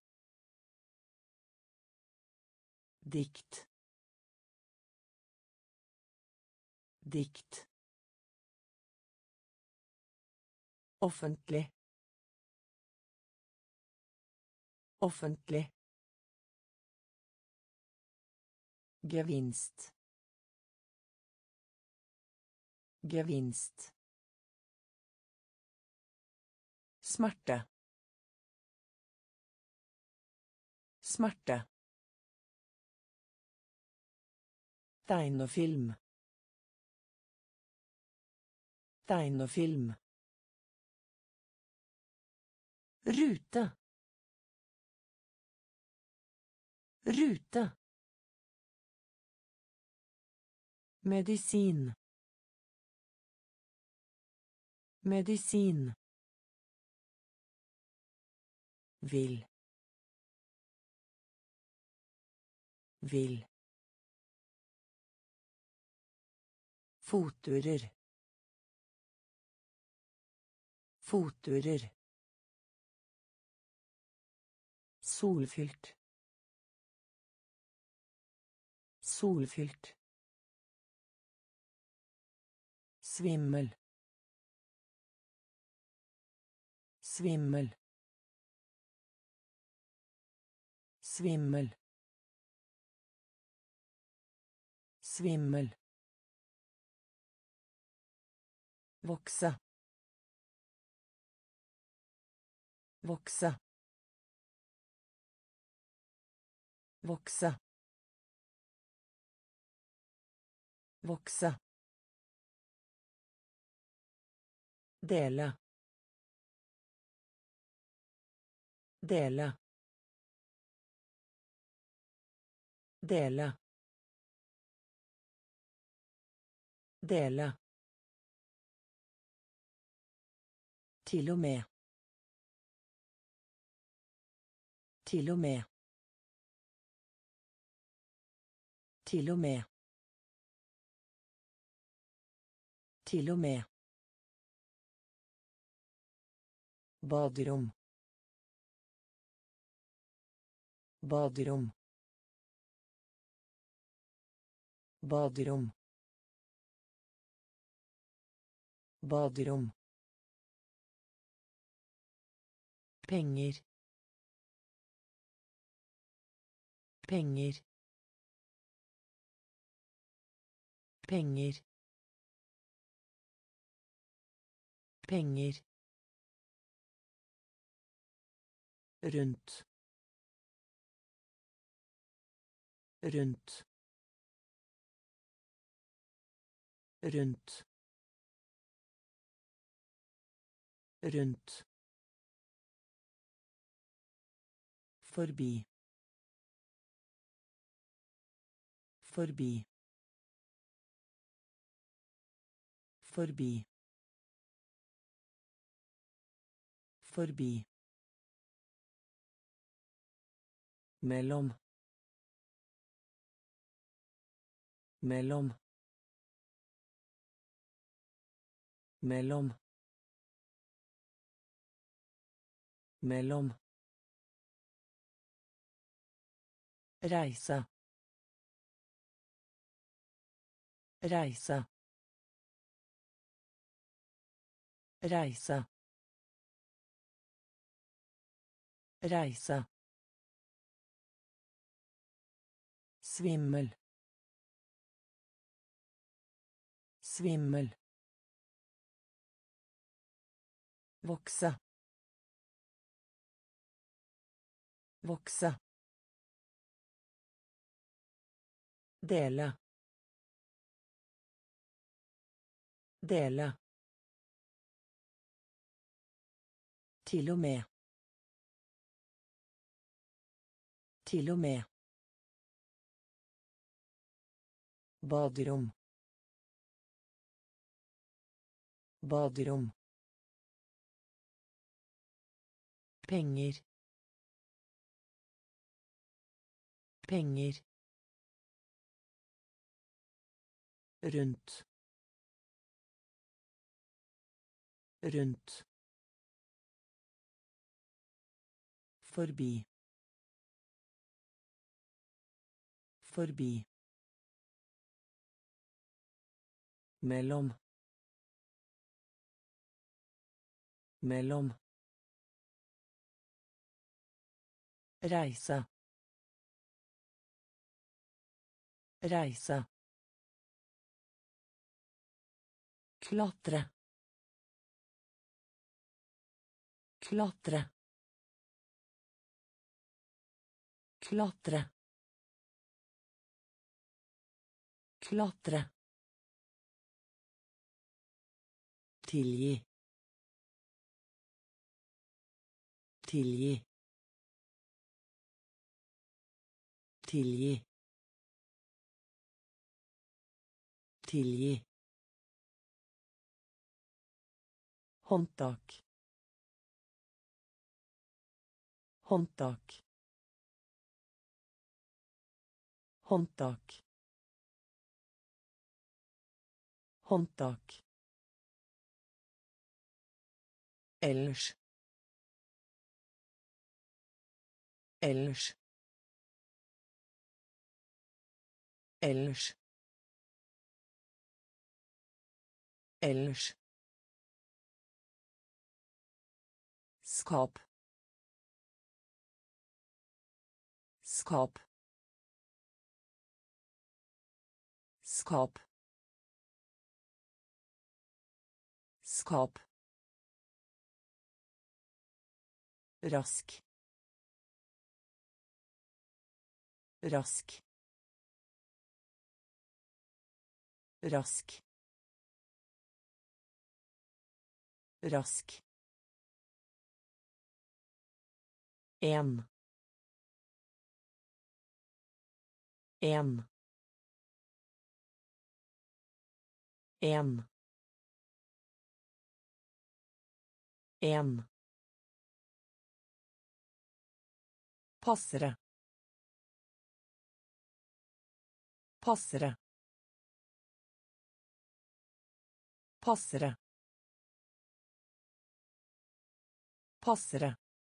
Speaker 1: Dikt. Dikt. Offentlig. Offentlig. Gevinst. Gevinst. Smerte. Smerte. Tegnefilm. Tegnefilm. Rute. Rute. Medisin. Medisin. Vil. Vil. Fotturer. Fotturer. Solfylt. Solfylt. Svimmel. Svimmel. Svimmel. Svimmel. Vokse. Vokse. Vokse. Vokse. Dele. Dele. Dele. Dele. Til og med. Til og med. Til og med. Til og med. Baderom. Baderom. Baderom. Baderom. Penger. Penger. Penger. Penger. Rundt. Rundt. Rundt. Rundt. Forbi. Forbi. Forbi. Forbi. Mellom. Mellom. Mellom. Mellom. Reise. Reise. Reise. Reise. Svimmel. Svimmel. Vokse. Vokse. Dele. Dele. Til og med. Til og med. Baderom. Baderom. Penger. Penger. Rundt. Rundt. Forbi. Forbi. Mellom. Mellom. Reise. Reise. Klatre. Klatre. Klatre. Klatre. Tilgi. Tilgi. Tilgi. Tilgi. Håndtak. Håndtak. Håndtak. Håndtak. Ellers. Ellers. Ellers. Ellers. Skap. Skap. Skap. Skap. Rask. Rask. Rask. Rask. En. En. En. En. Passere. Passere. Passere. Passere.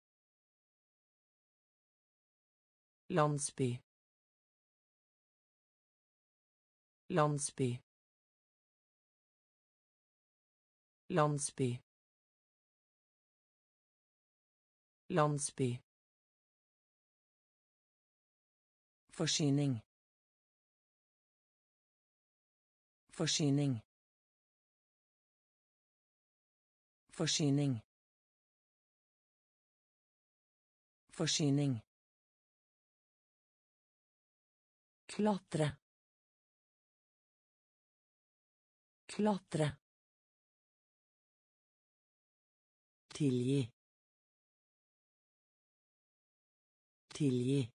Speaker 1: Landsby. Landsby. Landsby. Landsby. Forsyning. Forsyning. Forsyning. Forsyning. Klatre. Klatre. Tilgi. Tilgi.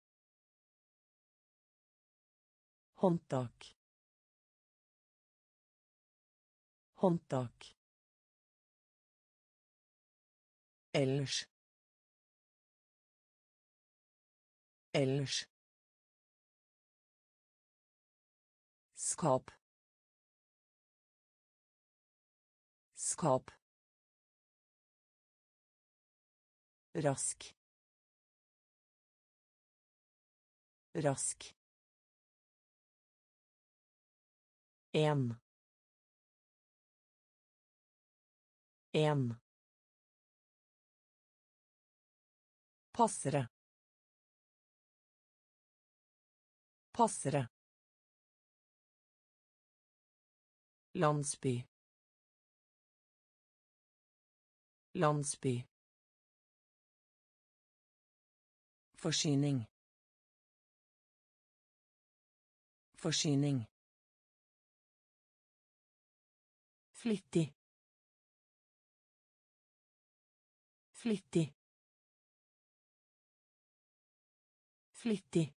Speaker 1: Håndtak. Håndtak. Ellers. Ellers. Skap. Skap. Rask. Rask. En. En. Passere. Passere. Landsby. Landsby. Forsyning. Forsyning. Flittig. Flittig. Flittig.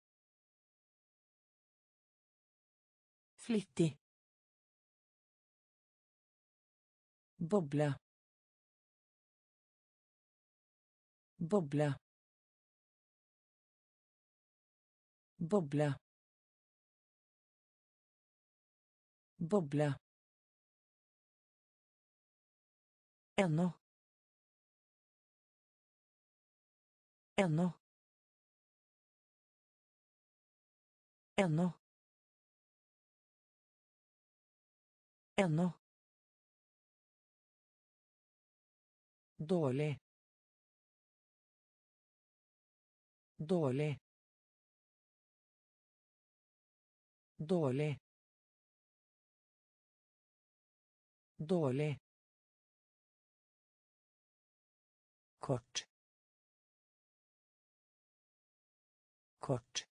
Speaker 1: Flittig. Boble. Boble. Boble. Boble. Ennå. Ennå. Ennå. Ennå. Dårlig. Dårlig. Dårlig. Dårlig. Kort. Kort.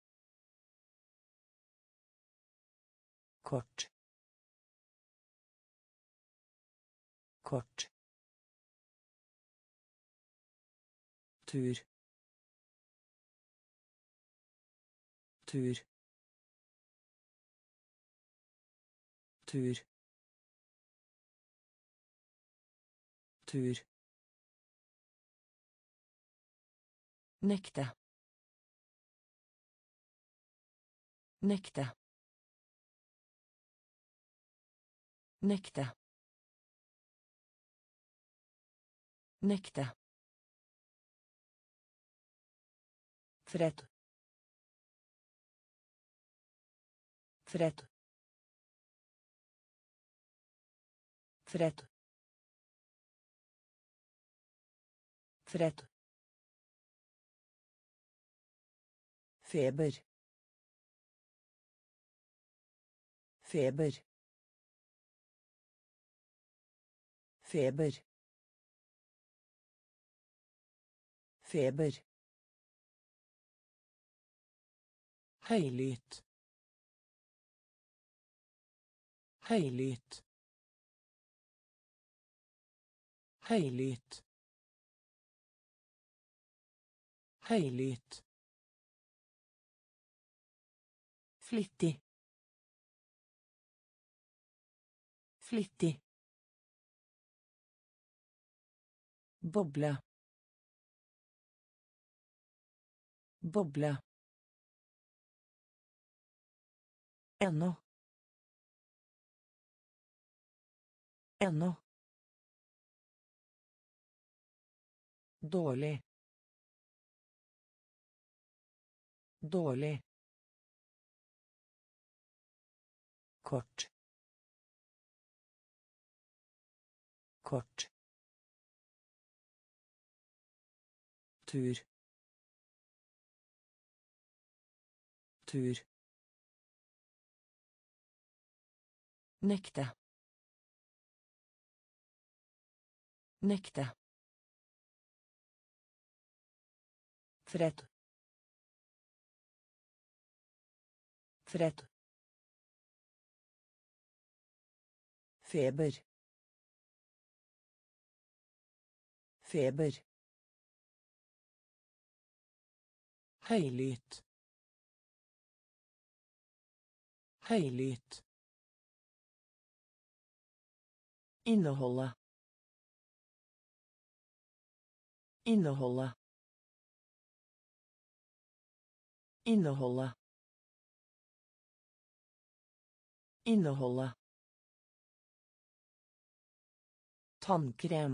Speaker 1: Kort. Kort. Tur. Tur. Tur. Tur. Nekte. Nekte. Nekte. Nekte. Fred. Fred. Fred. Fred. Feber. Feber. Feber. Feber. Høylytt. Høylytt. Høylytt. Høylytt. Flittig. Flittig. Boble. Boble. Ennå. Ennå. Dårlig. Dårlig. Kort. Kort. Tur. Tur. Nekte. Nekte. Fred. Fred. Feber. Feber. Høylytt. Høylytt. Inneholde. Inneholde. Inneholde. Inneholde. Tannkrem.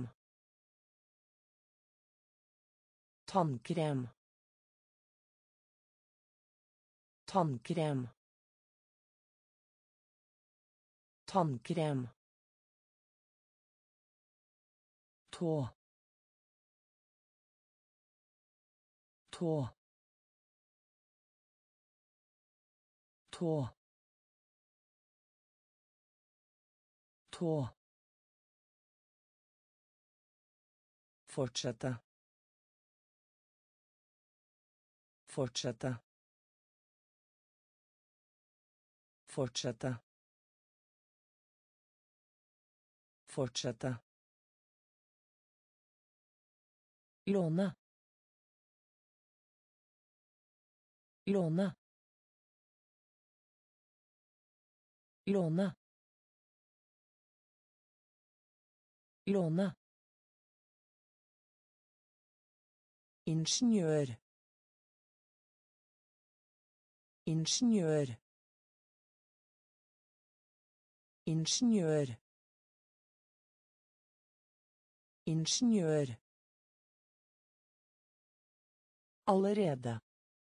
Speaker 1: Tannkrem. Tannkrem. Tannkrem. Tå. Tå. Tå. Tå. Fortsette. Fortsette. Fortsette. Fortsette. Låne. Låne. Låne. Låne. Ingeniør. Ingeniør. Ingeniør. Ingeniør. Allerede.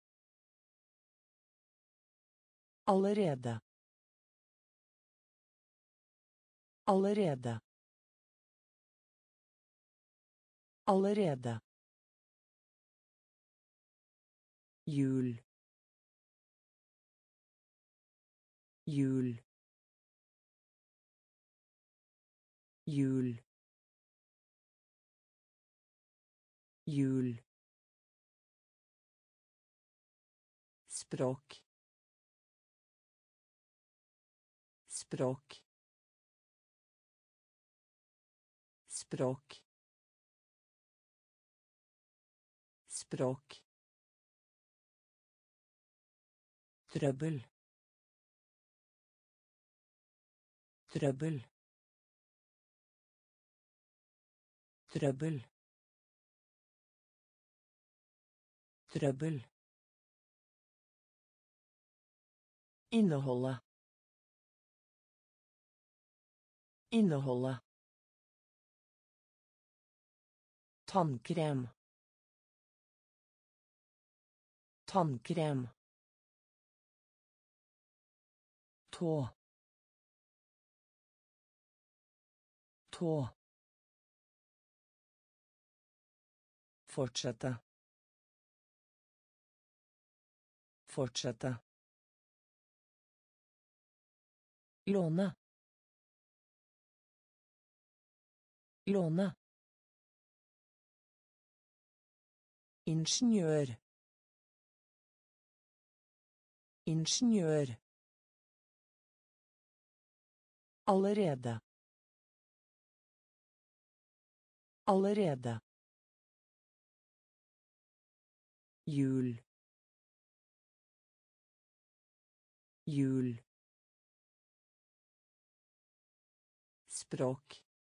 Speaker 1: Allerede. Allerede. Allerede. Jul. Jul. Jul. Jul. Språk. Språk. Språk. Språk. Trøbbel. Trøbbel. Trøbbel. Trøbbel. Inneholde. Inneholde. Tannkrem. Tannkrem. Tå. Tå. Fortsette. Fortsette. Låne. Låne. Ingeniør. Ingeniør. Allerede. Allerede. Jul. Jul. Språk.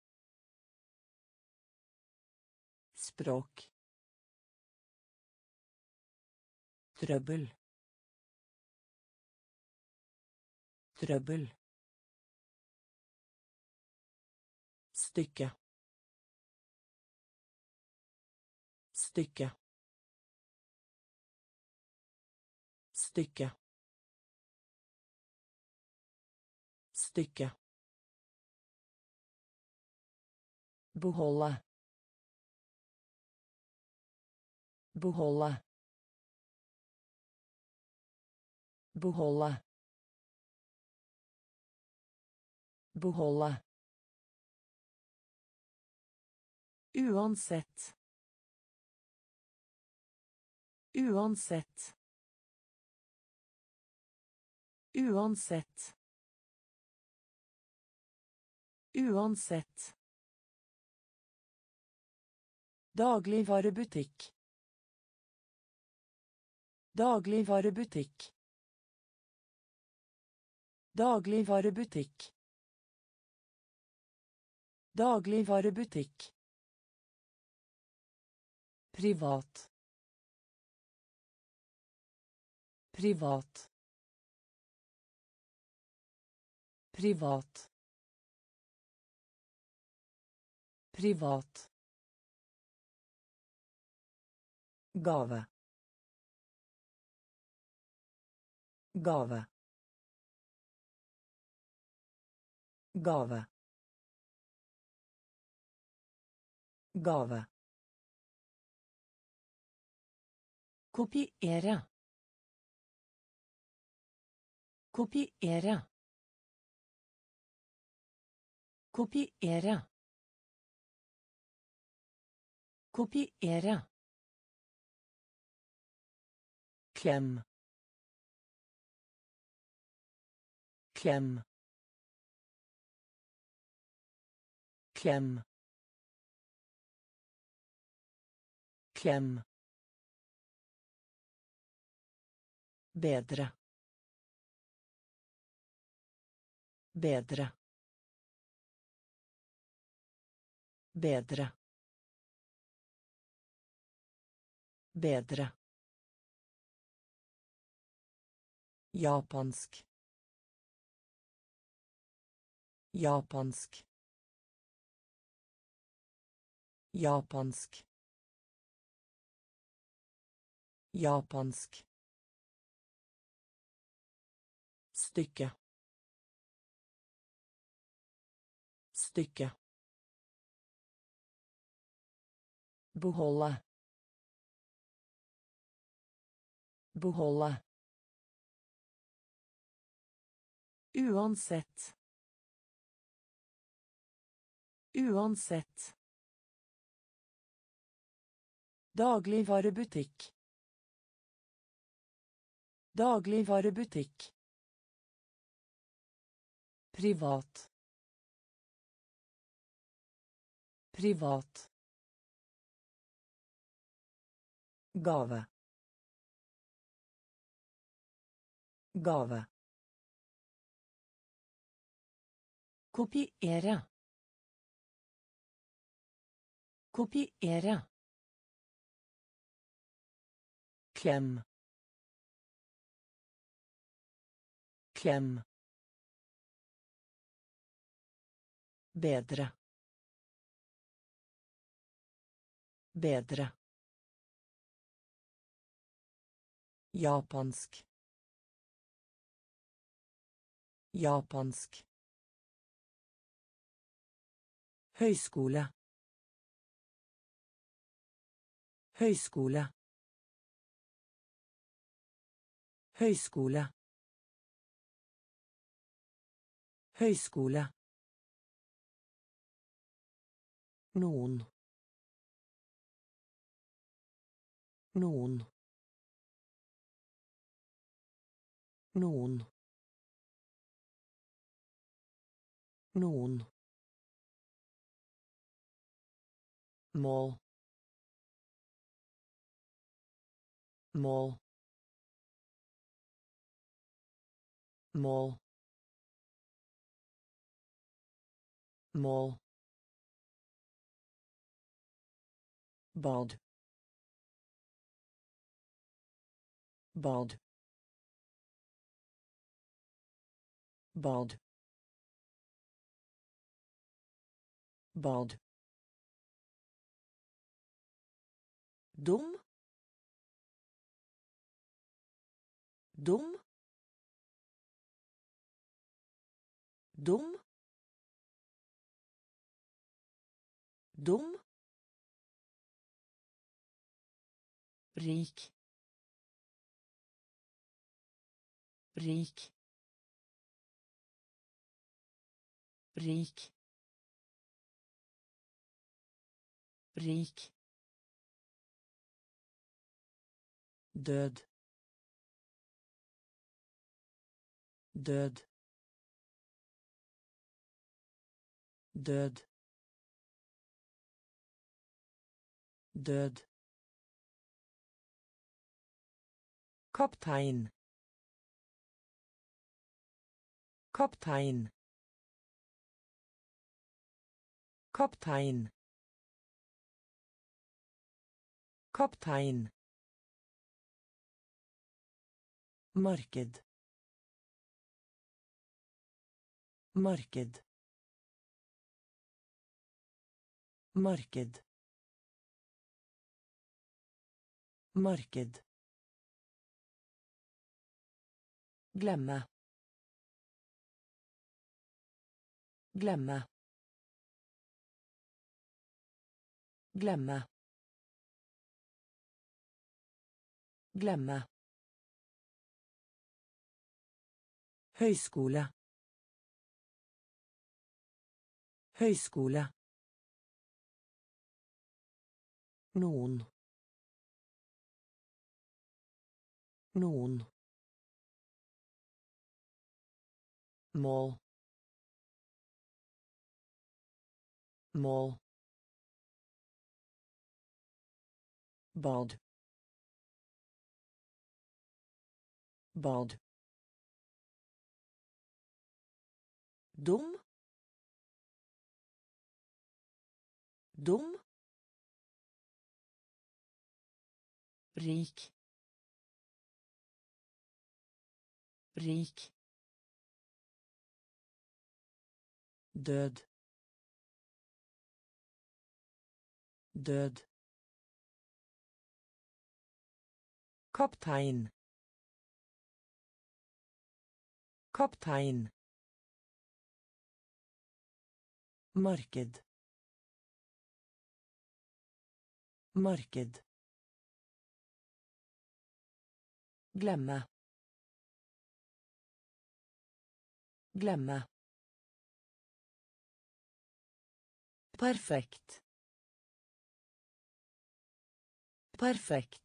Speaker 1: Språk. Trøbbel. Trøbbel. Stykke. Stykke. Stykke. Stykke. Beholde. Beholde. Beholde. Beholde. Uansett. Uansett. Uansett. Uansett. Dagligvarebutikk. Dagligvarebutikk. Dagligvarebutikk. Dagligvarebutikk. Privat. Privat. Privat. Privat. Gave. Gave. Gave. Gave. Kopiere. Kopiere. Kopiere. Kopiere. Klem. Klem. Klem. Klem. Bedre. Bedre. Bedre. Bedre. Japansk. Japansk. Japansk. Japansk. Stycke. Stycke. Beholde. Beholde. Uansett. Uansett. Dagligvarebutikk. Dagligvarebutikk. Privat. Privat. Gave. Gave. Kopiere. Kopiere. Klem. Klem. Bedre. Bedre. Japansk. Japansk. Høyskole. Høyskole. Høyskole. Høyskole. Noen. Noen. Noen. Noen. Mål. Mål. Mål. Mål. Bad. Bad. Bad. Bad. Dum. Dum. Dum. Dum. Rik. Rik. Rik. Rik. Død. Død. Død. Død. Kaptein. Kaptein. Kaptein. Kaptein. Marked. Marked. Marked. Marked. Glemme. Glemme. Glemme. Glemme. Høyskole. Høyskole. Noen. Noen. Mål. mål, bad, bad, dum, dum, rik, rik, død, død, kaptein, kaptein, marked, marked, glemme, glemme, perfekt, perfekt,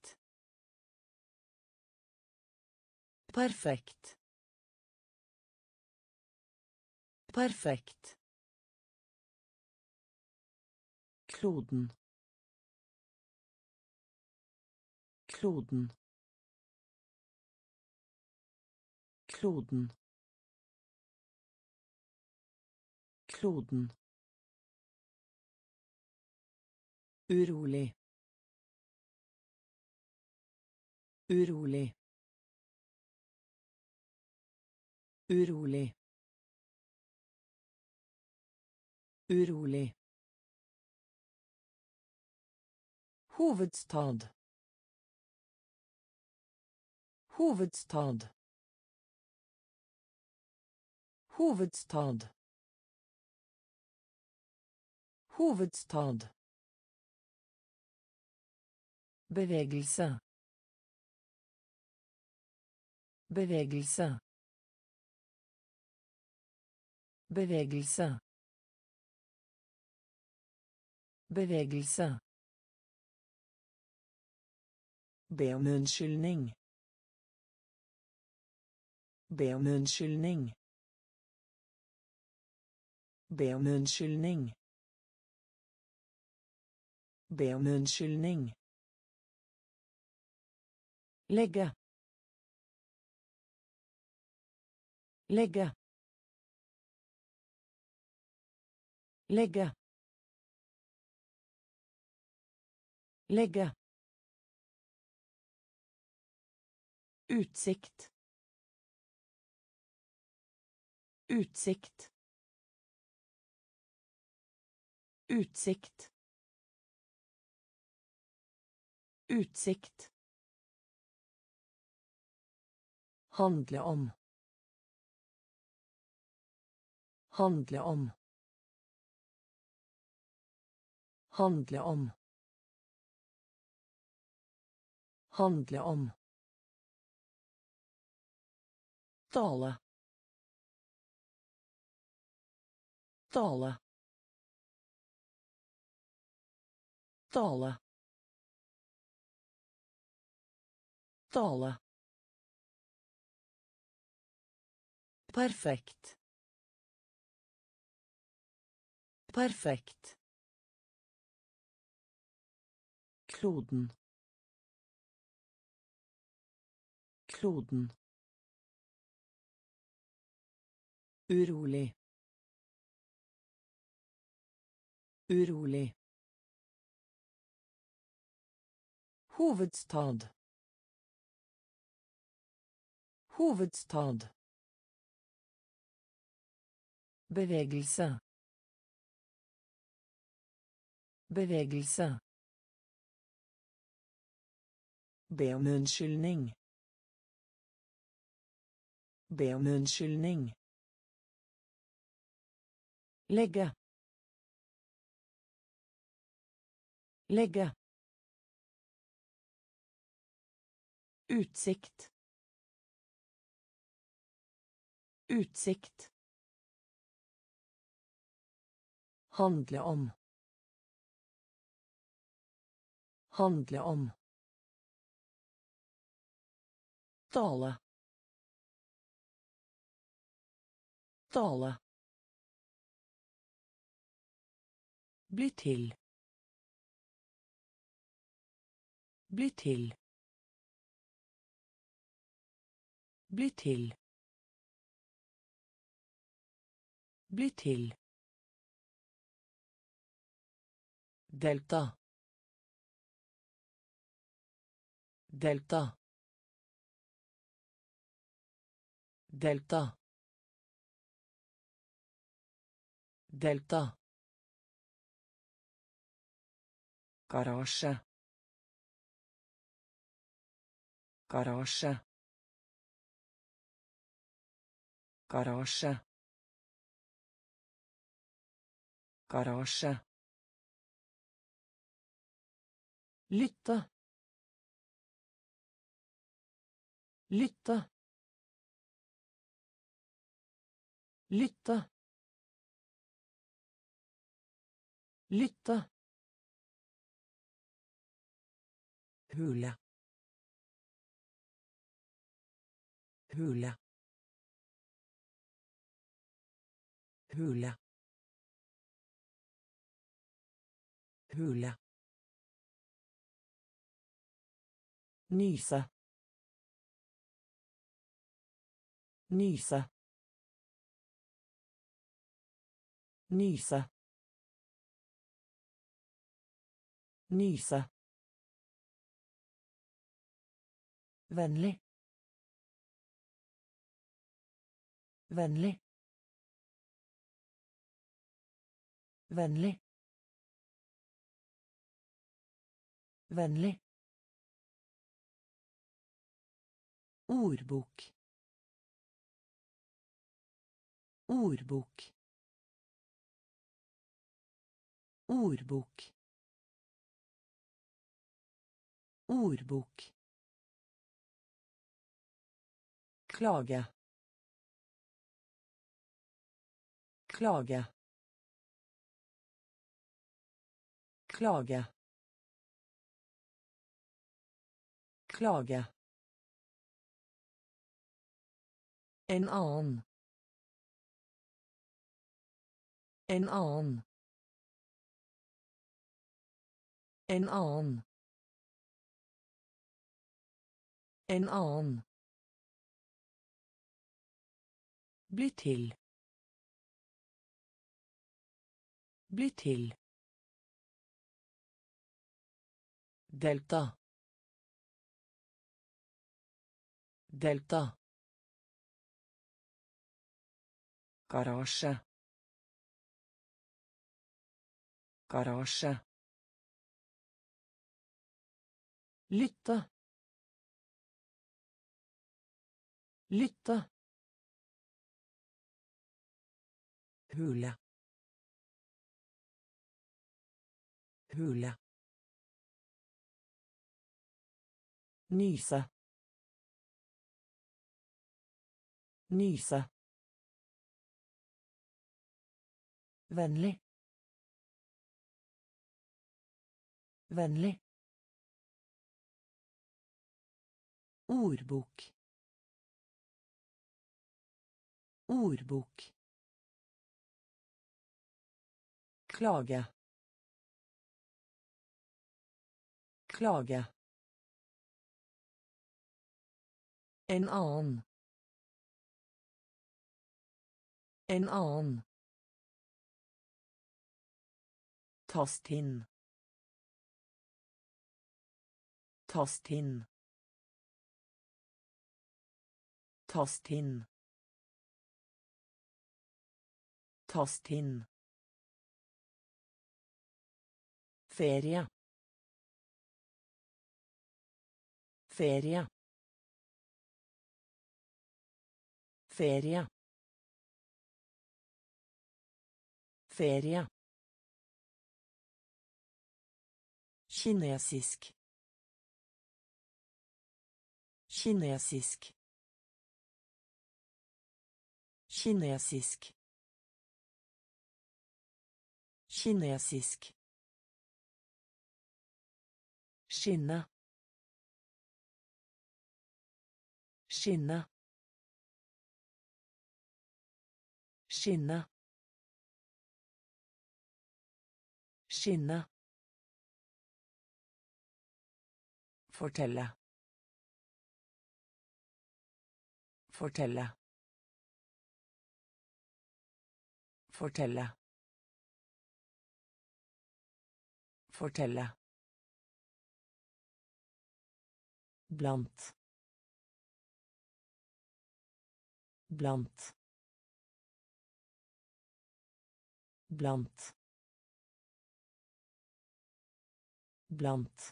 Speaker 1: perfekt, perfekt, kloden, kloden, kloden, kloden, urolig, urolig, urolig, urolig, hovedstad, hovedstad, hovedstad, hovedstad, bevegelse, bevegelse, bevegelse, bevegelse, be om unnskyldning, be om unnskyldning, be om unnskyldning, be om unnskyldning, legge, legge, legge, legge, utsikt, utsikt, utsikt, utsikt, handle om, handle om, handle om, handle om, tale, tale, tale, tale, perfekt, perfekt, kloden, kloden, urolig, urolig, hovedstad, hovedstad, bevegelse, bevegelse, be om unnskyldning, be om unnskyldning, legge, legge, utsikt, utsikt, handle om, handle om, tale, tale, Bli til. Bli til. Bli til. Bli til. Delta. Delta. Delta. Delta. Garasje. Garasje. Garasje. Garasje. Lytte. Lytte. Lytte. Lytte. Hule. Hule. Hule. Hule. Nyse. Nyse. Nyse. Nyse. Vennlig. Vennlig. Vennlig. Vennlig. Ordbok. Ordbok. Ordbok. Ordbok. Klage. Klage. Klage. Klage. En annen. En annen. En annen. En annen. Bli til. Bli til. Delta. Delta. Garasje. Garasje. Lytte. Lytte. Hule. Hule. Nyse. Nyse. Vennlig. Vennlig. Ordbok. Ordbok. Klage. Klage. En annen. En annen. Tast inn. Tast inn. Tast inn. Tast inn. Ferie. Ferie. Ferie. Ferie. Kinesisk. Kinesisk. Kinesisk. Kinesisk. Skinne. Skinne. Skinne. Skinne. Fortelle. Fortelle. Fortelle. Fortelle. Blant. Blant. Blant. Blant.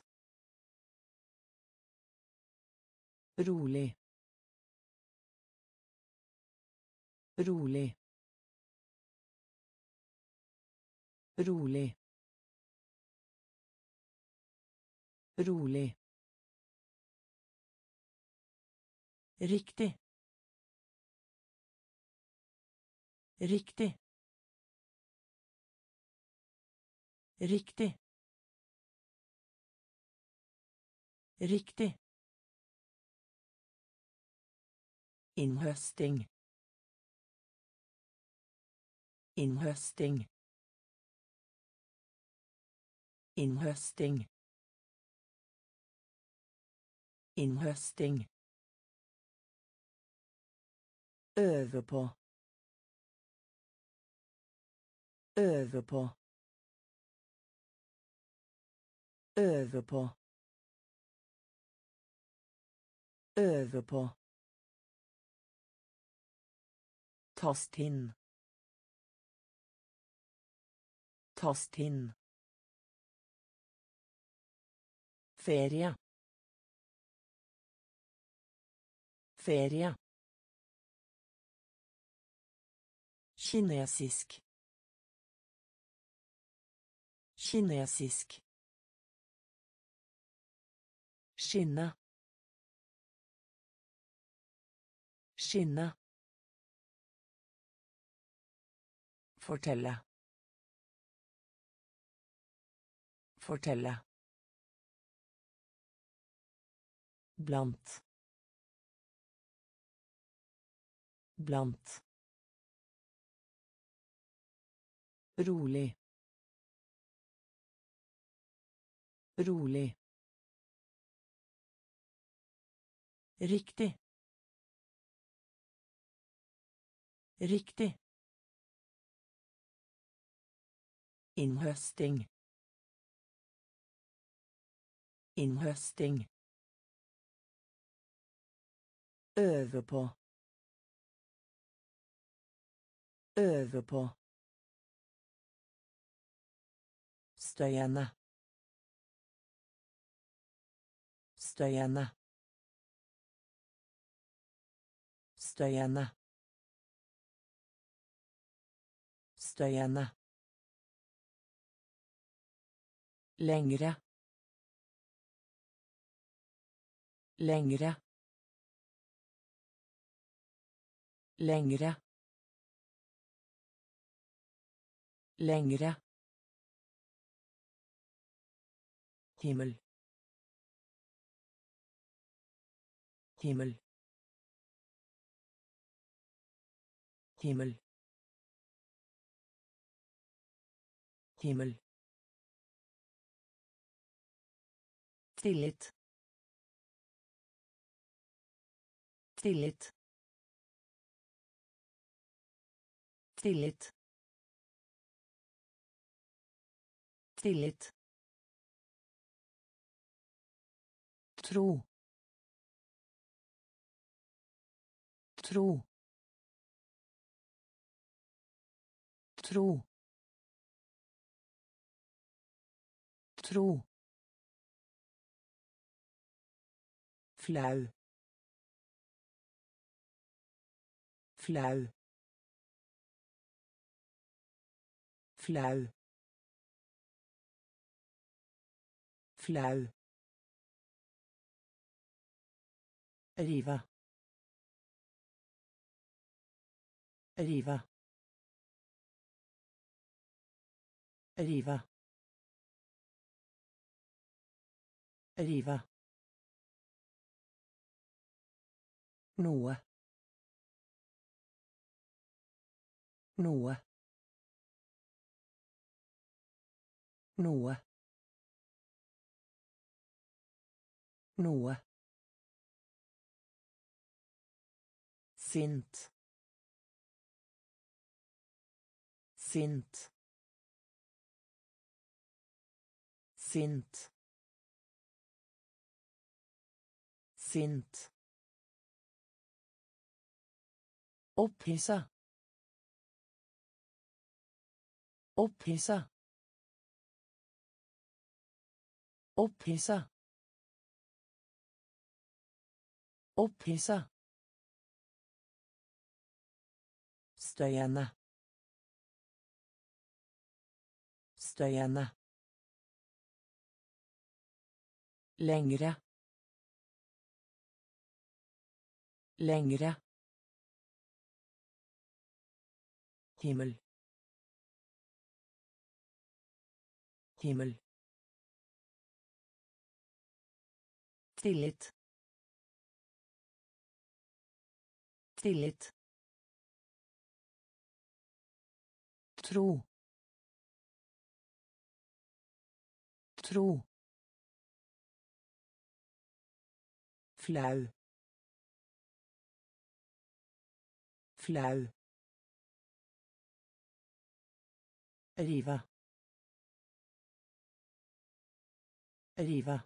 Speaker 1: Rolig. Rolig. Rolig. Rolig. Riktig. Riktig. Riktig. Riktig. Innhøsting. Innhøsting. Innhøsting. Innhøsting. Øve på. Øve på. Øve på. Øve på. Tast inn. Tast inn. Ferie. Ferie. Kinesisk. Kinesisk. Skinne. Skinne. Fortelle. Fortelle. Blant. Blant. Rolig. Rolig. Riktig. Riktig. Innhøsting. Innhøsting. Øve på. Øve på. Støyende. Støyende. Støyende. Støyende. Lengre. Lengre. Lengre. Lengre. Himmel. Himmel. Himmel. Himmel. Tillit. Tillit. Tillit. Tillit. Tro. Tro. Tro. Tro. Flau. Flau. Flau. Flau. Riva. Riva. Riva. Riva. Noe. Noe. Noe. Noe. Sint. Sint. Sint. Sint. Opphissa. Opphissa. Opphissa. Opphissa. Støyende. Støyende. Lengre. Lengre. Himmel. Himmel. Tillit. Tillit. Tro. Tro. Flau. Flau. Rive. Rive.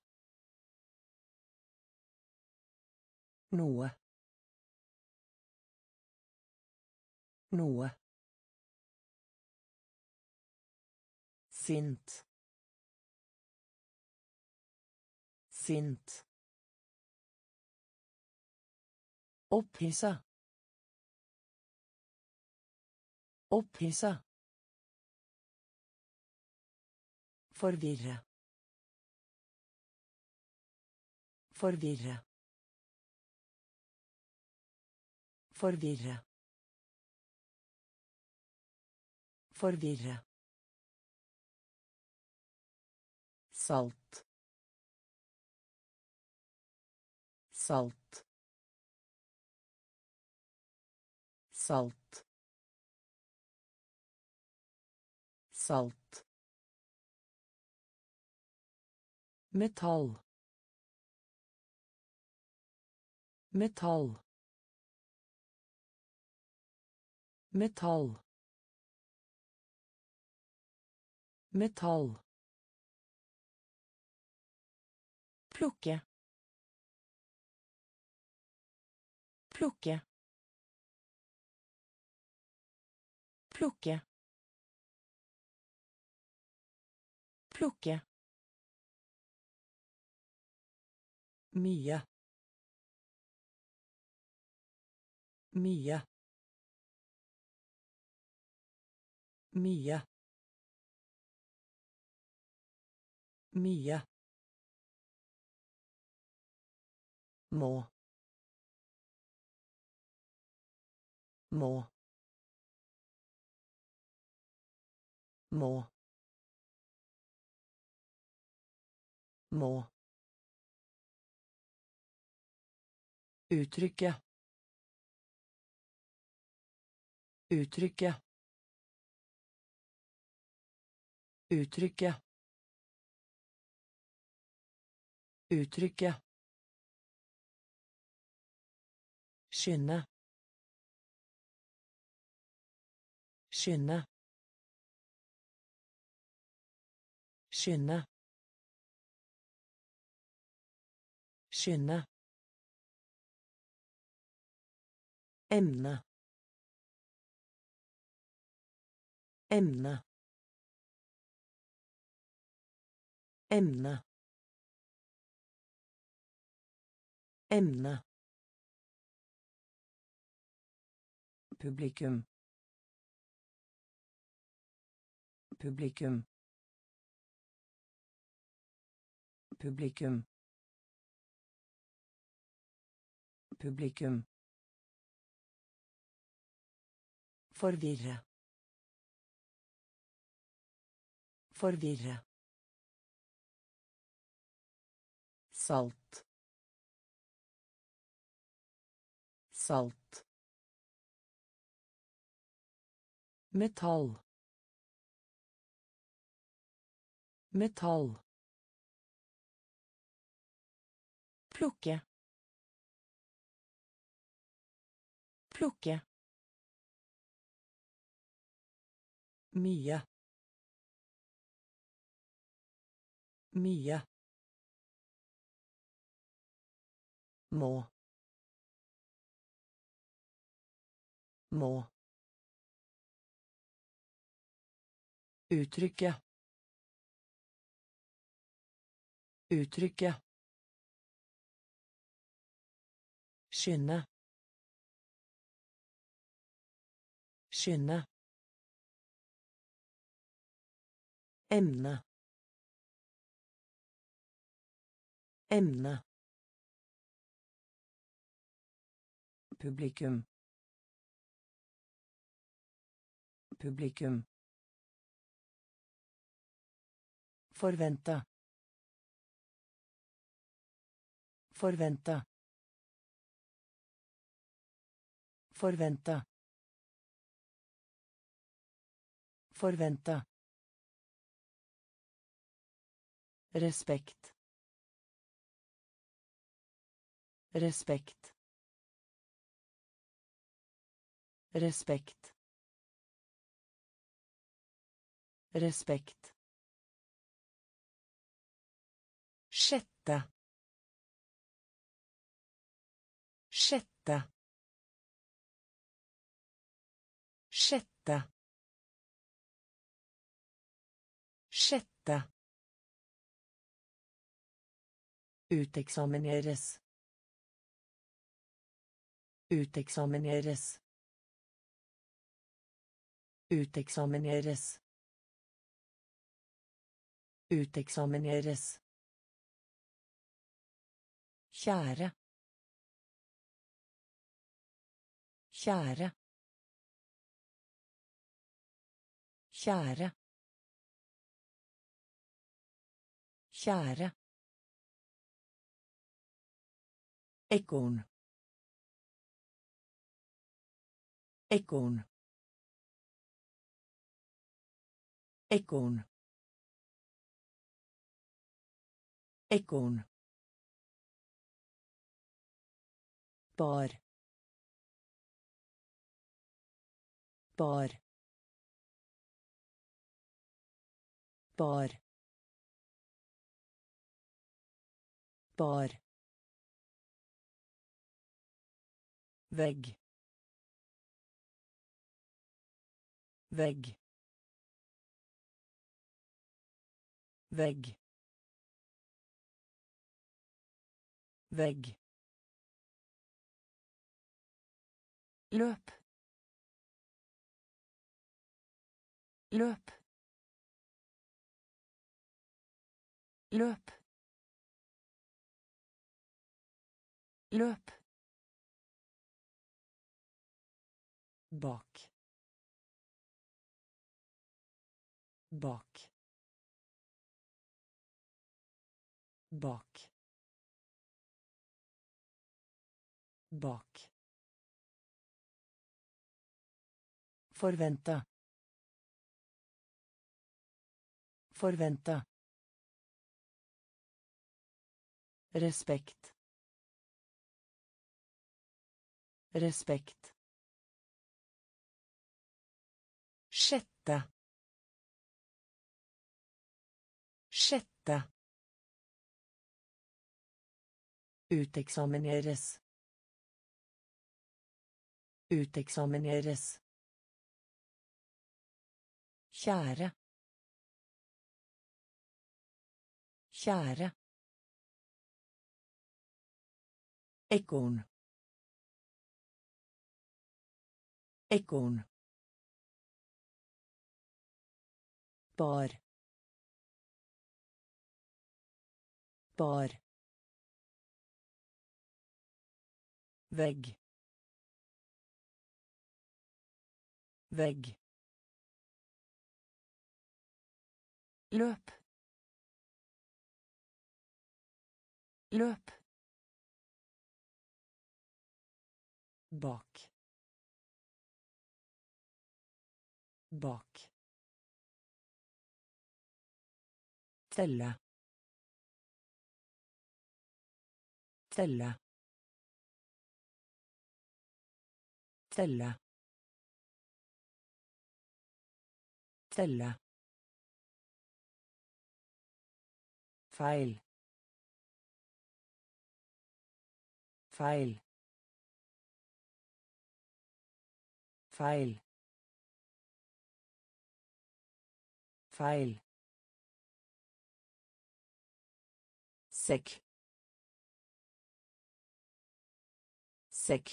Speaker 1: Noe. Noe. Sint. Sint. Opphissa. Opphissa. Forvirre. Forvirre. Forvirre. Forvirre. Salt. Salt. Salt. Salt. Metall. Metall. Metall. Metall. Plukke. Plukke. Plukke. Plukke. Mye. Mye. Mye. Mye. Må. Må. Må. Må. Uttrykke. Uttrykke. Uttrykke. Uttrykke. Skinne. Skinne. Skinne. Skinne. Emne. Emne. Emne. Emne. Publikum. Publikum. Publikum. Publikum. Forvirre. Forvirre. Salt. Salt. Metall. Metall. Plukke. Plukke. Mye. Mye. Må. Må. Uttrykke. Uttrykke. Skynde. Skynde. Emne. Emne. Publikum. Publikum. Forvente. Forvente. Forvente. Forvente. Respekt. Respekt. Respekt. Respekt. Sjette. Sjette. Sjette. Sjette. Uteksamineres. Uteksamineres. Uteksamineres. Uteksamineres. Kjære. Kjære. Kjære. Kjære. Ekorn. Ekorn. Ekorn. Ekorn. Bar. Bar. Bar. Bar. Vegg. Vegg. Vegg. Vegg. Løp. Løp. Løp. Løp. Bak. Bak. Bak. Bak. Forvente. Forvente. Respekt. Respekt. Sjette. Sjette. Uteksamineres. Uteksamineres. Kjære. Kjære. Ekorn. Ekorn. Bar. Bar. Vegg. Vegg. Løp. Løp. Bak. Bak. Telle. Telle. Telle. Telle. Feil. Feil. Feil. Feil. Sekk. Sekk.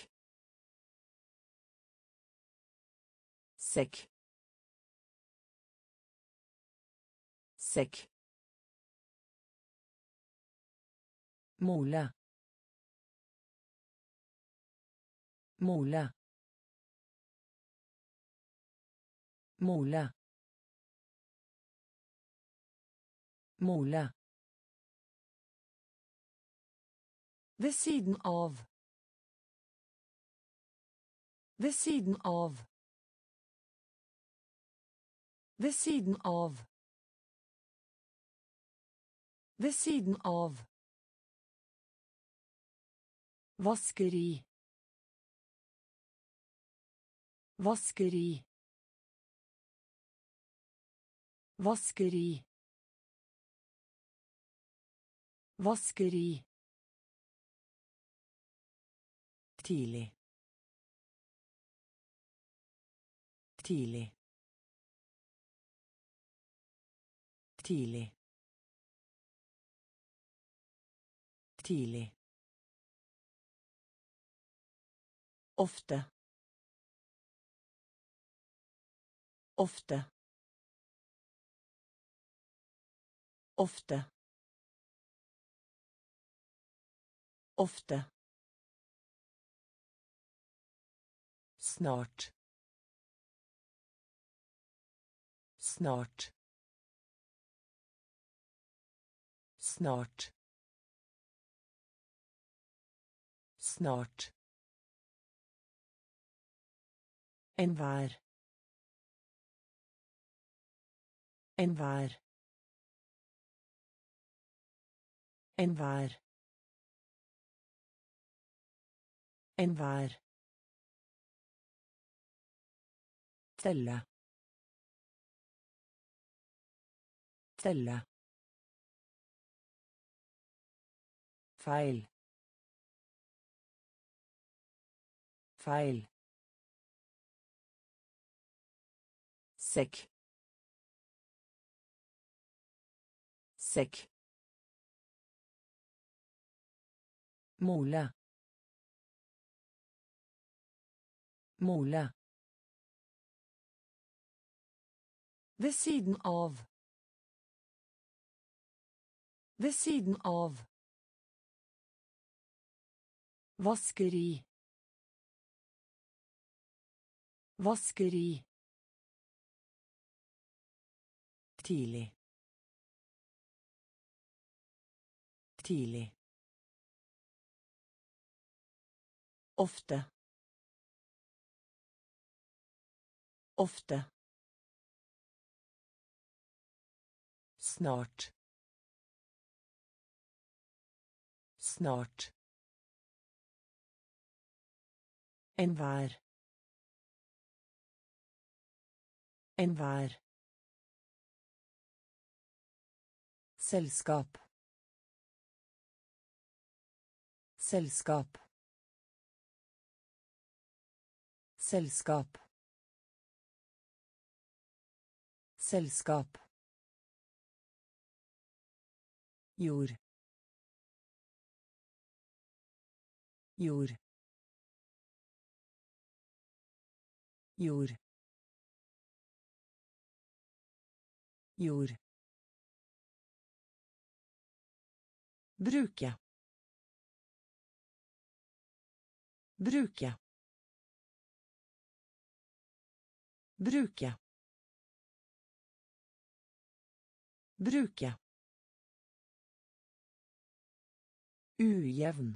Speaker 1: Sekk. Sekk. Mole. Mole. Mole. Mole. Ved siden av. Ved siden av. Ved siden av. Ved siden av. Vaskeri. Vaskeri. Vaskeri. Vaskeri. Tidlig. Tidlig. Tidlig. Tidlig. Ofte. Ofte. Ofte. Ofte. Snart. Snart. Snart. Snart. Enhver. Enhver. Enhver. Enhver. Telle. Telle. Feil. Feil. Sekk. Sekk. Mole. Mole. Ved siden av. Ved siden av. Vaskeri. Vaskeri. Tidlig. Tidlig. Ofte. Ofte. Snart. Snart. Enhver. Enhver. Selskap. Selskap. Selskap. Selskap. Jord. Jord. Jord. Jord. Bruke. Bruke. Bruke. Bruke. Ujevn.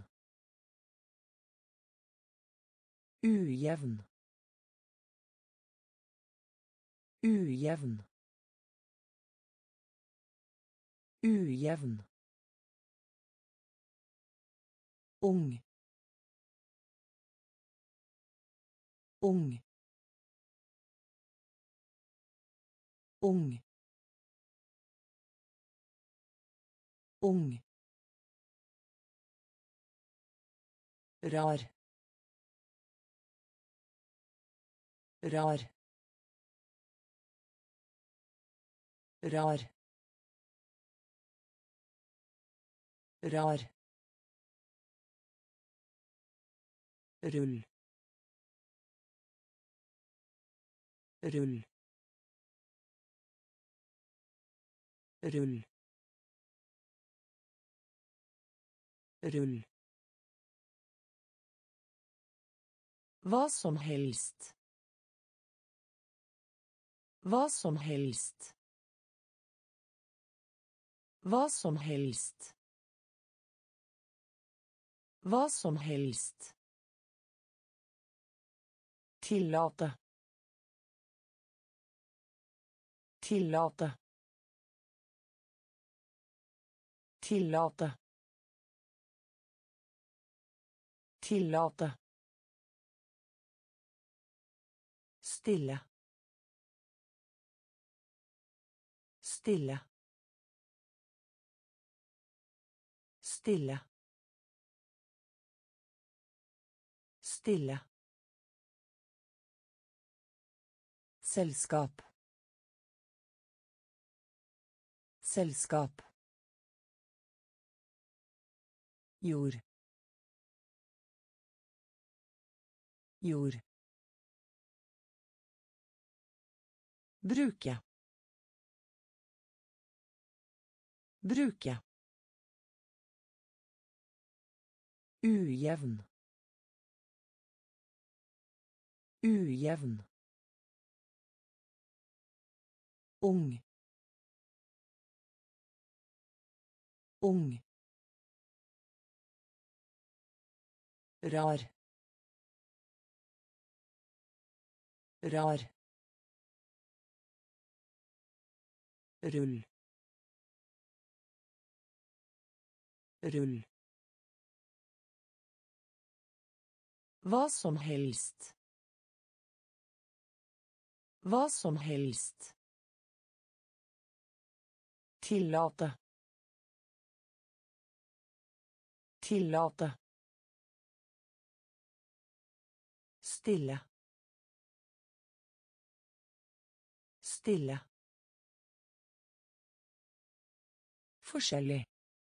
Speaker 1: Ujevn. Ujevn. Ujevn. Ung. Ung. Ung. Ung. Rar. Rar. Rar. Rar. Rull. Rull. Rull. Rull. Hva som helst. Hva som helst. Hva som helst. Hva som helst. Tillate. Tillate. Tillate. Tillate. Stille. Stille. Stille. Stille. Selskap. Selskap. Jord. Jord. Bruke. Bruke. Ujevn. Ujevn. Ung. Ung. Rar. Rar. Rull. Rull. Hva som helst. Hva som helst. Tillate. Tillate. Stille. Stille. Forskjellig.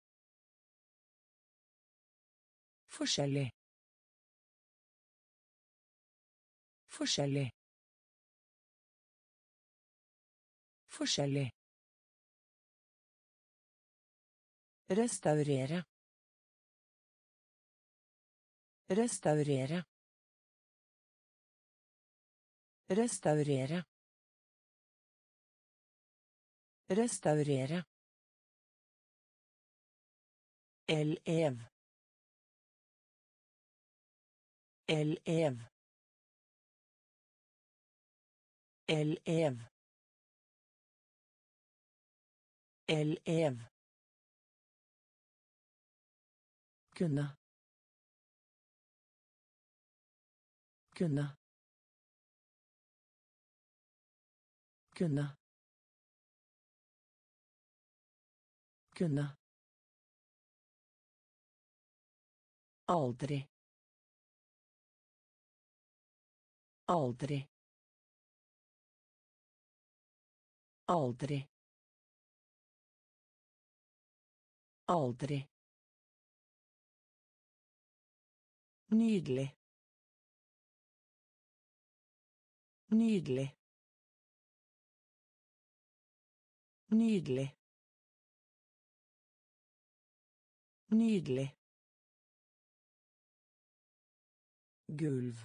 Speaker 1: Forskjellig. Forskjellig. Forskjellig. Restaurere. Restaurere. Restaurere. Restaurere. Elev. Elev. Elev. Elev. Kunne. Kunne. Kunne. Kunne. Aldri. Aldri. Aldri. Aldri. Nydelig. Nydelig. Nydelig. Nydelig. Gulv.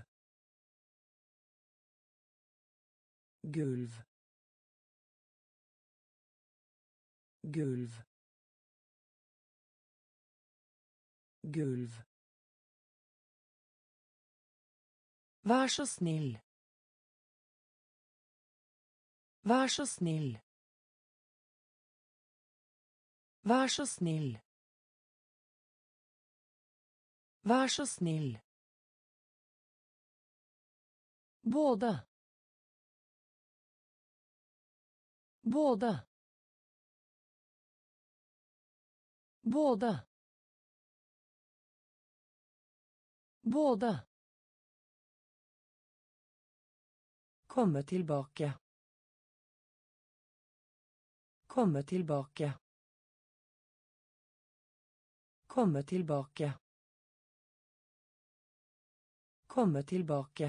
Speaker 1: Gulv. Gulv. Gulv. Vær så snill. Vær så snill. Vær så snill. Vær så snill. Både. Både. Både. Både. Komme tilbake. Komme tilbake. Komme tilbake. Komme tilbake.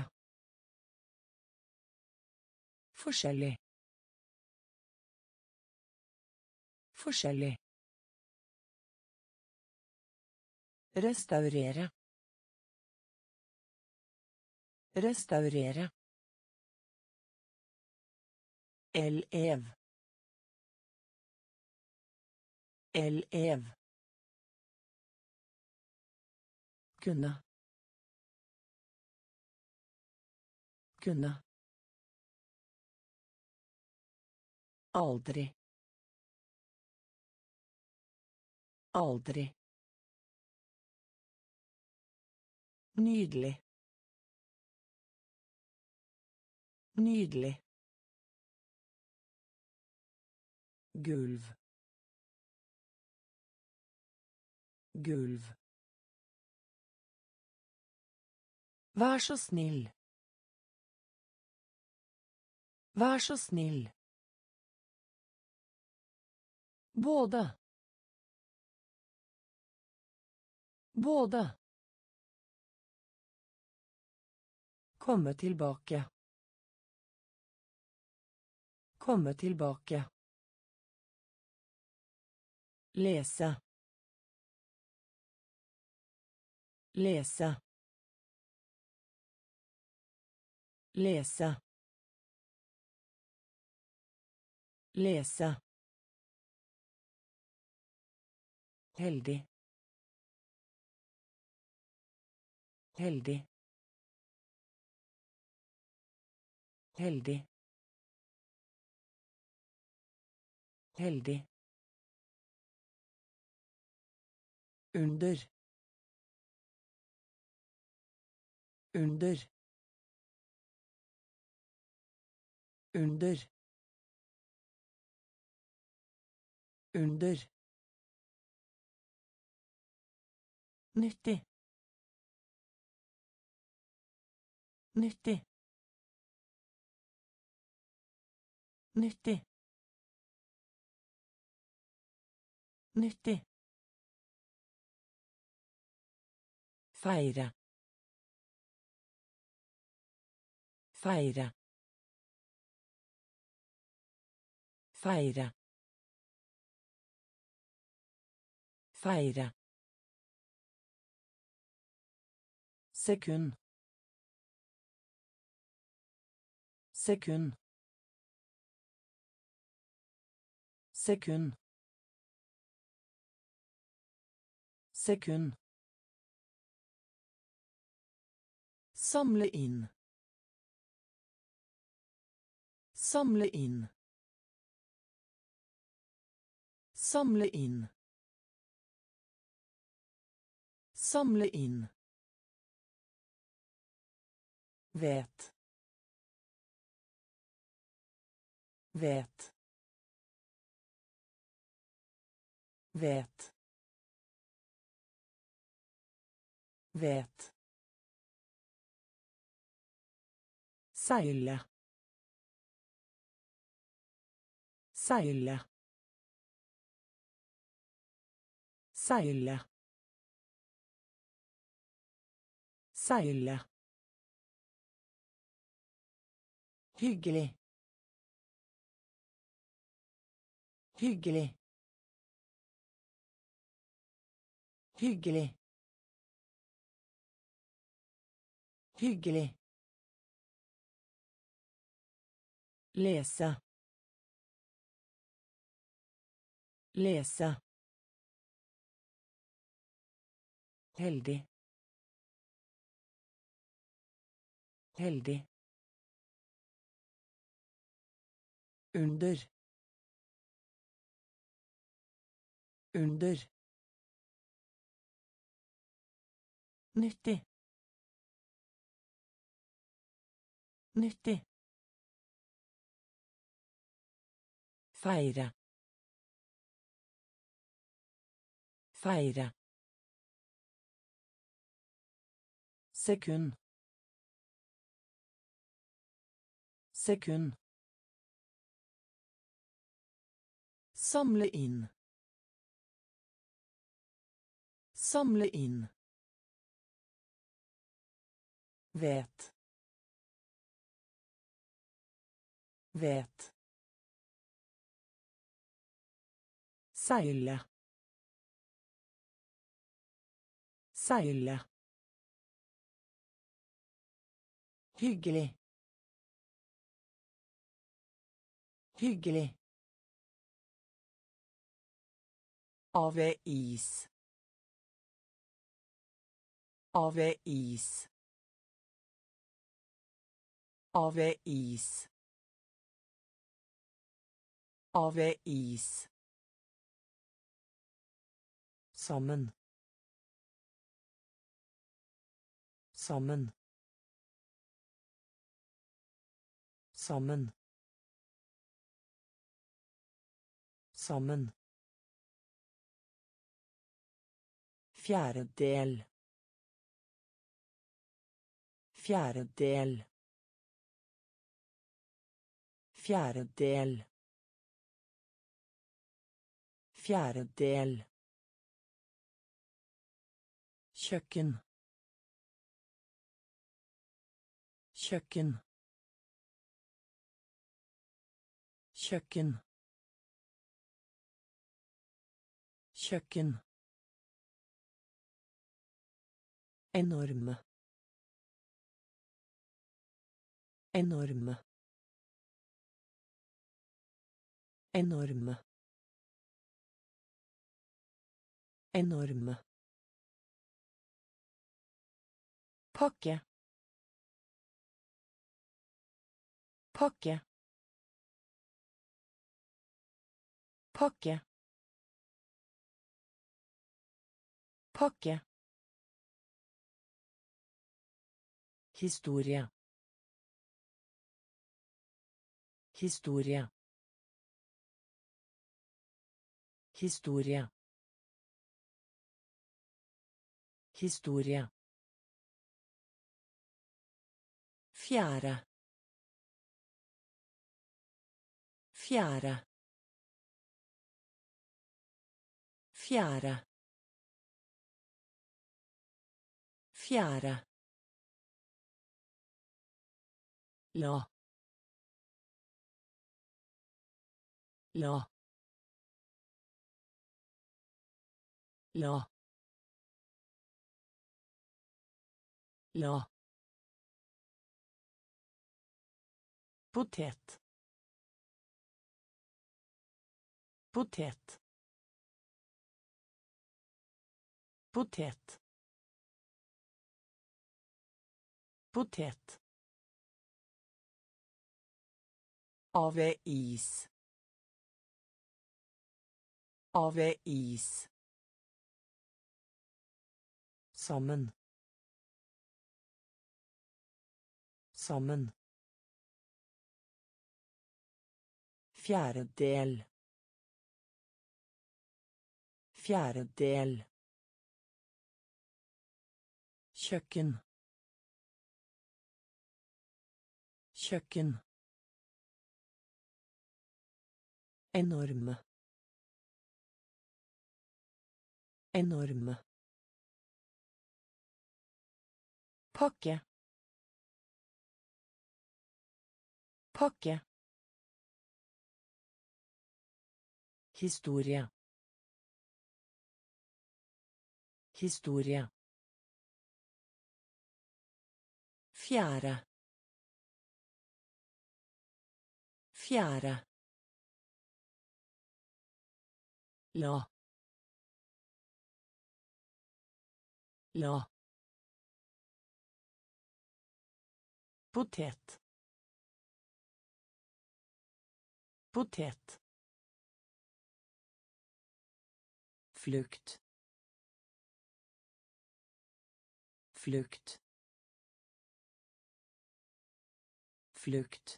Speaker 1: Forskjellig. Forskjellig. Restaurere. Restaurere. Elev. Elev. Kunne. Kunne. Aldri. Aldri. Nydelig. Nydelig. Gulv. Gulv. Vær så snill. Vær så snill. Både. Både. Komme tilbake. Komme tilbake. Lese. Lese. Lese. Lese. Heldig. Heldig. Heldig. Heldig. Under. Under. Under. Under. Nyttig. Nyttig. Nyttig. Nyttig. Feire. Feire. Feire. Feire. Sekund. Sekund. Sekund. Sekund. Samle inn. Samle inn. Samle inn. Samle inn. Vet. Vet. Vet. Vet. Seile. Seile. Seile. Seile. Hyggelig. Hyggelig. Hyggelig. Hyggelig. Lese. Lese. Heldig. Heldig. Under. Under. Nyttig. Nyttig. Feire. Feire. Sekund. Sekund. Samle inn. Samle inn. Vet. Vet. Seile. Seile. Hyggelig. Hyggelig. Avis. Avis. Avis. Avis. Sammen. Sammen. Sammen. Sammen. Fjerdedel. Fjerdedel. Fjerdedel. Fjerdedel. Kjøkken. Kjøkken. Kjøkken. Kjøkken. Enorme. Enorme. Enorme. Enorme. Pakke. Pakke. Pakke. Pakke. Historie. Historie. Historie. Historie. Fjære. Fjære. Fjære. Fjære. La. La. La. La. Potet. Potet. Potet. Potet. Avis. Avis. Sammen. Sammen. Fjerdedel. Fjerdedel. Kjøkken. Kjøkken. Enorme. Enorme. Pakke. Pakke. Historie. Historie. Fjære. Fjære. La. La. Potet. Potet. flukt flukt flukt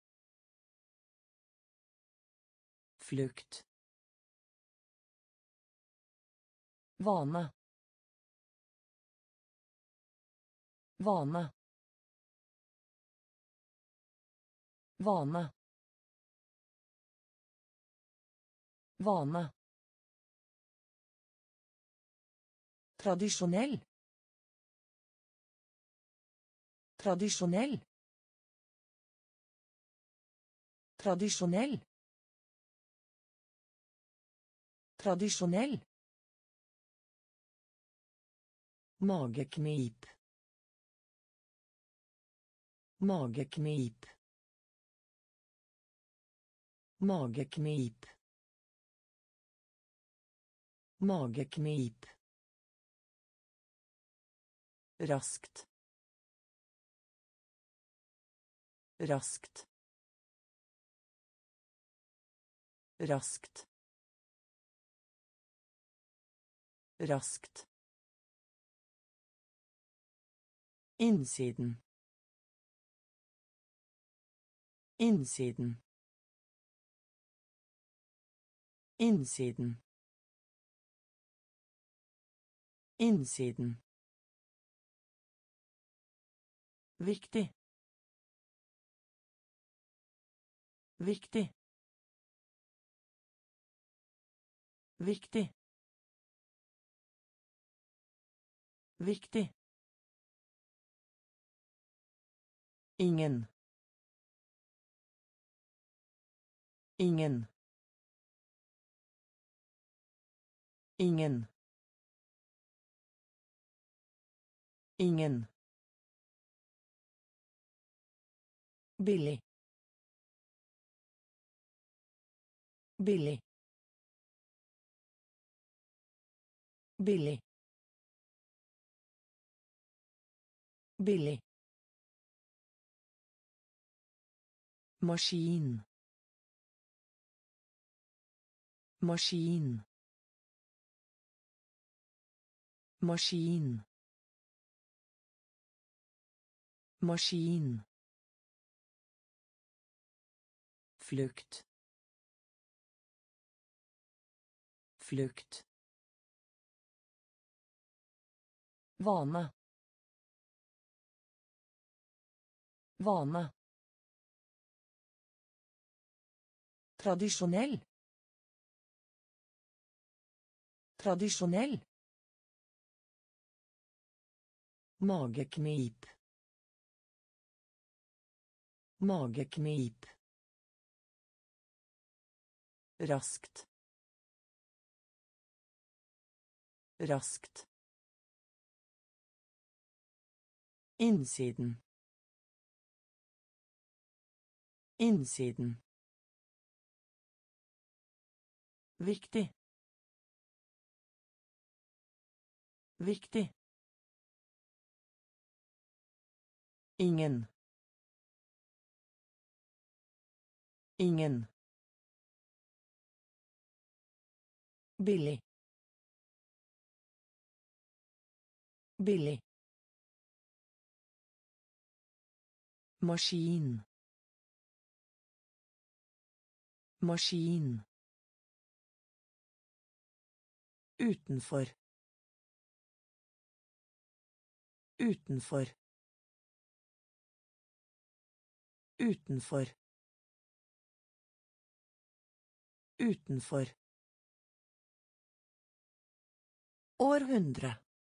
Speaker 1: flukt vane vane vane vane tradisjonell tradisjonell tradisjonell tradisjonell mageknip mageknip mageknip mageknip raskt raskt raskt raskt innsiden innsiden innsiden innsiden viktig viktig viktig viktig ingen ingen ingen ingen billig billig billig billig maskin maskin maskin maskin flukt flukt vane vane tradisjonell tradisjonell mageknip mageknip raskt raskt innsiden innsiden viktig viktig ingen ingen billig billig maskin maskin utenfor utenfor utenfor utenfor århundre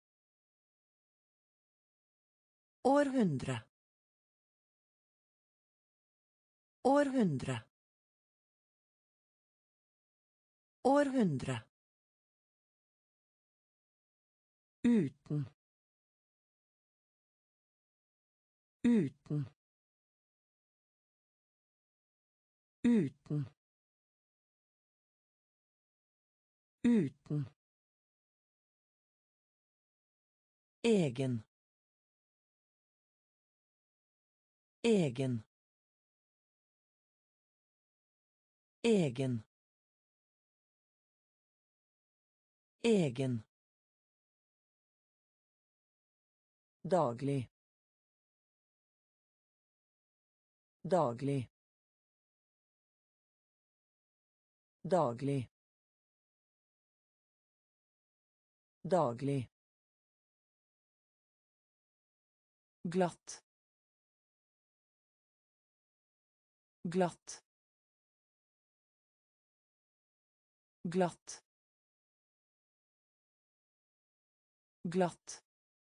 Speaker 1: århundre århundre århundre uten uten uten uten egen egen egen Egen. Daglig. Daglig. Daglig. Daglig. Glatt. Glatt. Glatt. Glatt.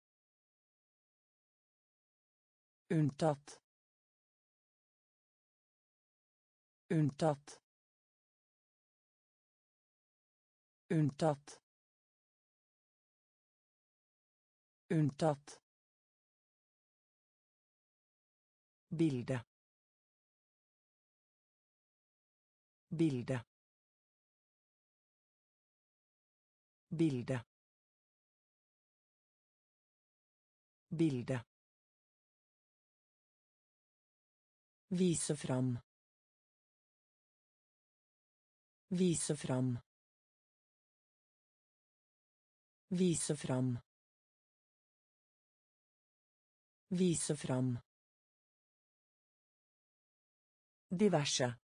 Speaker 1: Unntatt. Unntatt. Unntatt. Unntatt. Bilde. Bilde. Bilde. Bilde. Vise fram. Vise fram. Vise fram. Vise fram. Diverse.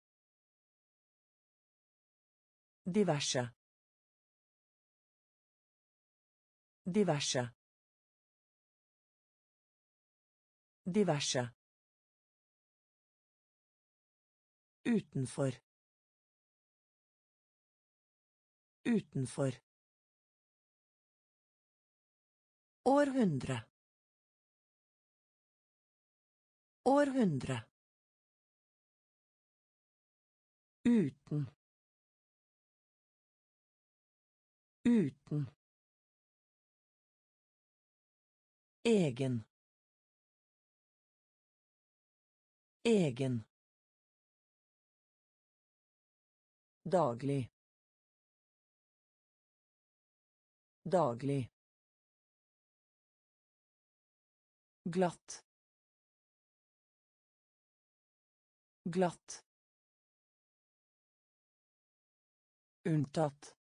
Speaker 1: Diverse. Diverse. Diverse. Utenfor. Utenfor. Århundre. Århundre. Uten. Uten. Egen. Egen. Daglig. Daglig. Glatt. Glatt. Unntatt.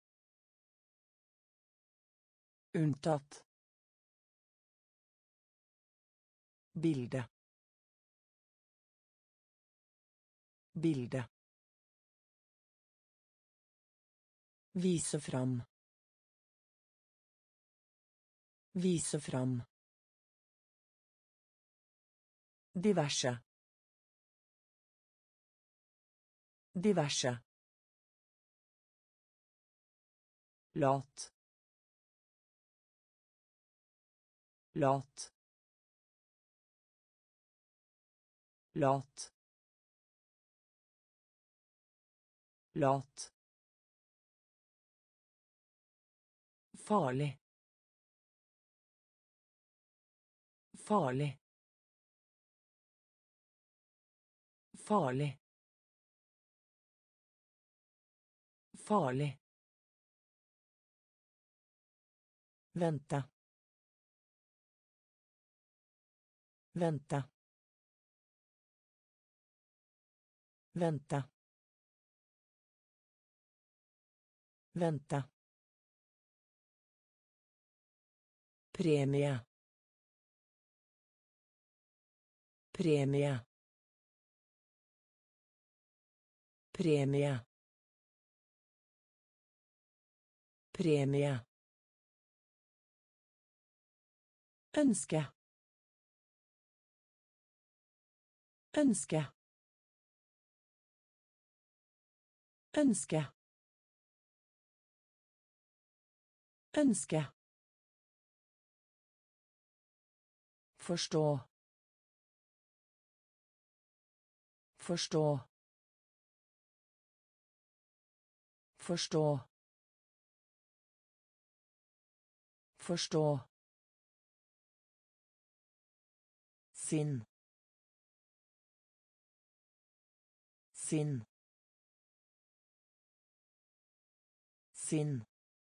Speaker 1: Unntatt. Bilde. Bilde. Vise fram. Vise fram. Diverse. Diverse. Lat. Lat. Lat. Lat. Farlig. Farlig. Farlig. Farlig. Vente. Vente. Vente. Vente. Premie. Premie. Premie. Premie. Ønske. Ønske. Ønske. Ønske. Forstå. Forstå. Forstå. Forstå. Sinn. Sinn. Sinn.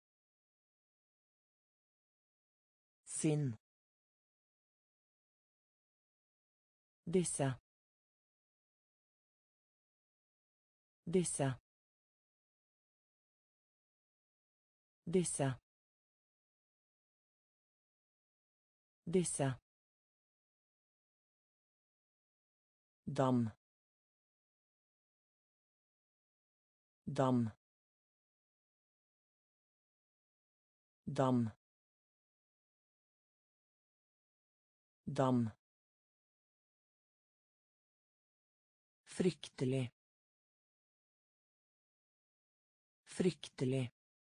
Speaker 1: Sinn. Disse. Disse. Disse. Disse. Dam. Dam. Dam. Dam. Fryktelig. Fryktelig.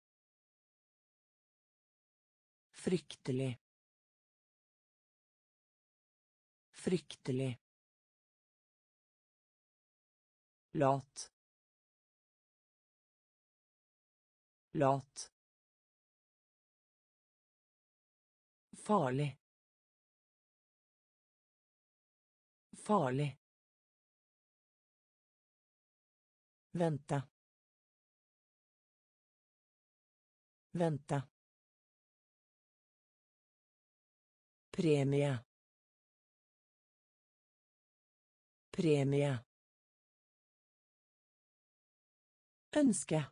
Speaker 1: Fryktelig. Fryktelig. Lat. Lat. Farlig. Farlig. Vänta. Vänta. Premie. Premie. Ønske.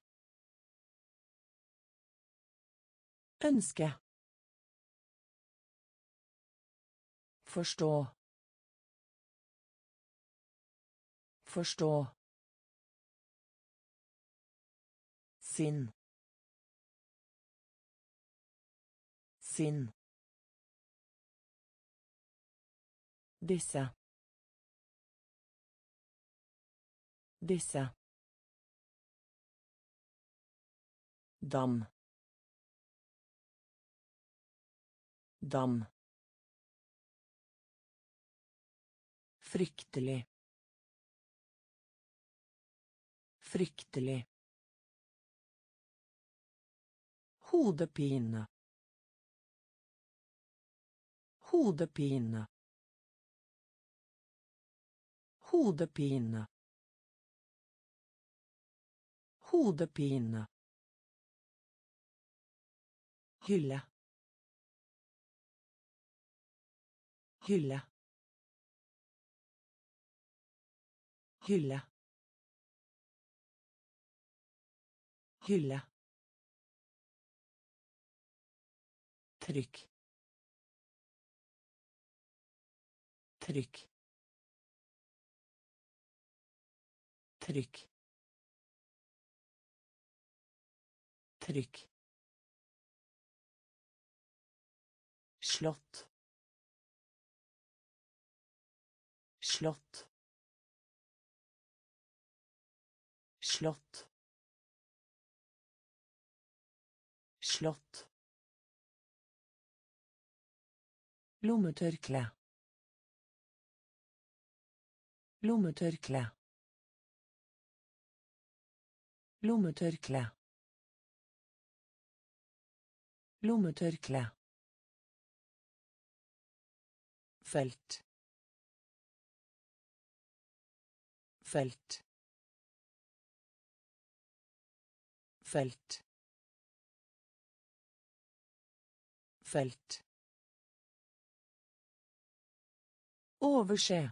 Speaker 1: Ønske. Forstå. Forstå. Sinn. Sinn. Disse. Disse. Dam. Dam. Fryktelig. Fryktelig. Hodepine. Hodepine. Hodepine. Hodepine. Hylle. Hylle. Hylle. Hylle. Trykk. Trykk. Trykk. Trykk. Slott. Slott. Slott. Slott. Lommetørkle. Lommetørkle. Lommetørkle. Lommetørkle. Felt. Felt. Felt. Felt. Overse.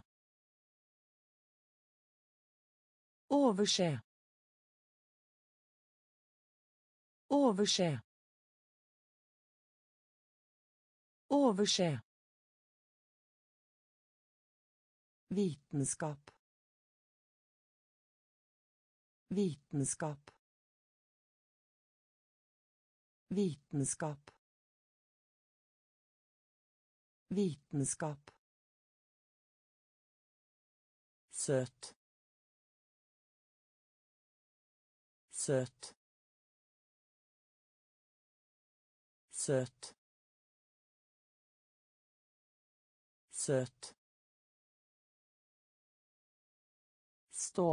Speaker 1: Overse. Overse. Overse. Vitenskap. Vitenskap. Vitenskap. Vitenskap. Søt. Søt. Søt. Søt. Stå.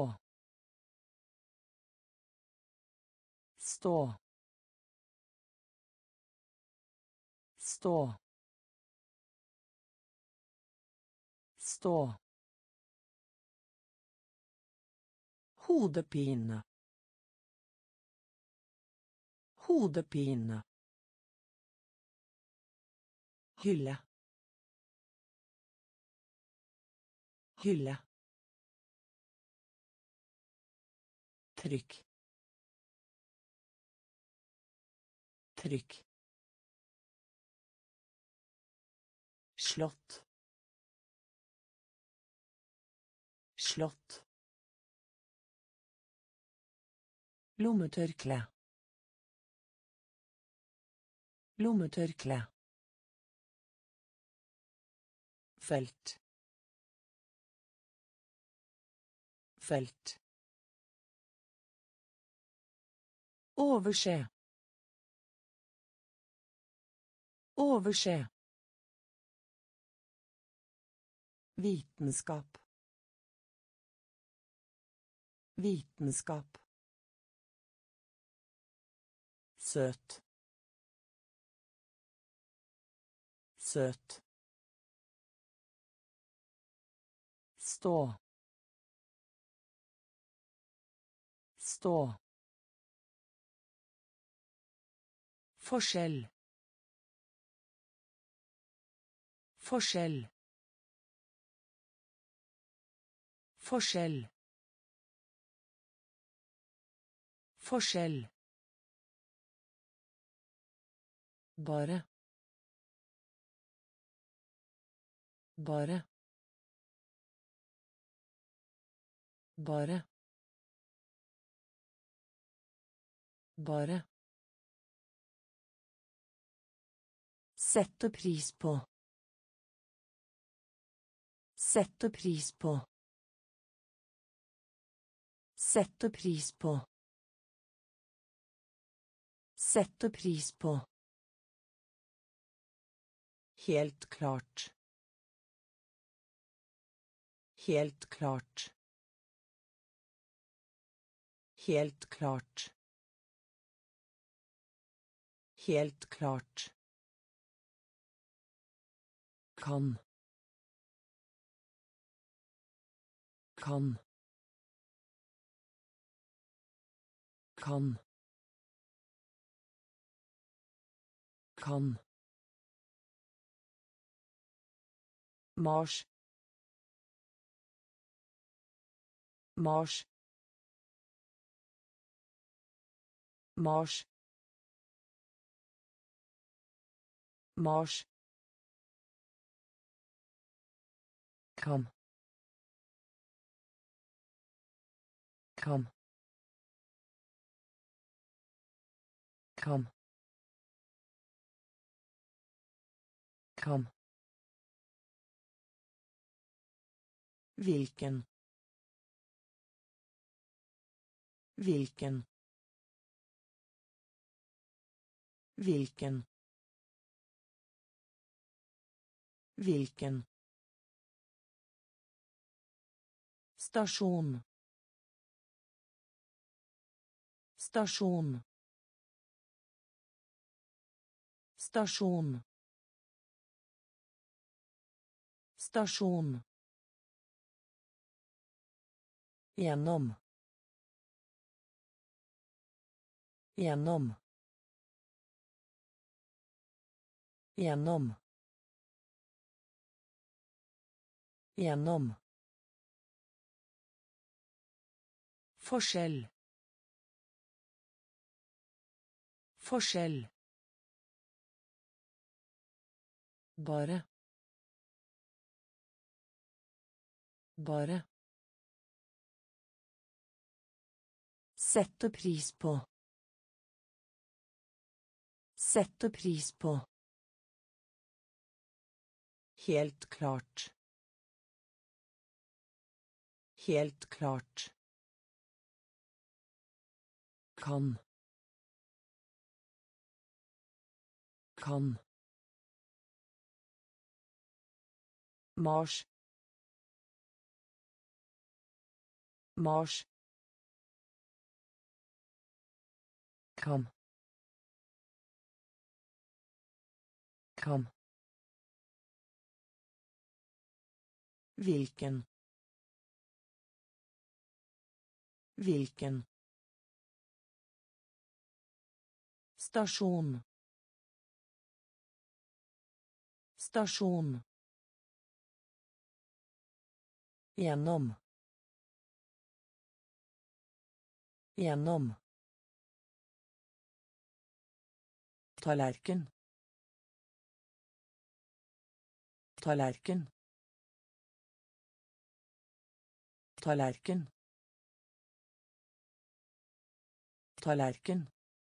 Speaker 1: Stå. Stå. Stå. Hodepine. Hodepine. Hylle. Hylle. Trykk. Trykk. Slott. Slott. Lommetørkle. Lommetørkle. Felt. Felt. Overse. Overse. Vitenskap. Vitenskap. Søt. Søt. Stå. Stå. Forskjell. Forskjell. Forskjell. Forskjell. Bare. Bare. Bare. Bare. Sette pris på. Sette pris på. Sette pris på. Sette pris på. Helt klart. Helt klart. Helt klart. Helt klart. Kan. Kan. Kan. Kan. Mars. Mars. Mars. Mars. Kam. Kam. Kam. Kam. Hvilken. Hvilken. Hvilken. Hvilken. Stasjon. Stasjon. Stasjon. Stasjon. Gjennom. Gjennom. Gjennom. Gjennom. Forskjell. Forskjell. Bare. Bare. Sette pris på. Sette pris på. Helt klart. Helt klart. Kan. Kan. Mars. Mars. Kam. Kam. Hvilken. Hvilken. Stasjon. Stasjon. Gjennom. Gjennom. Tallerken. Tallerken. Tallerken. Tallerken.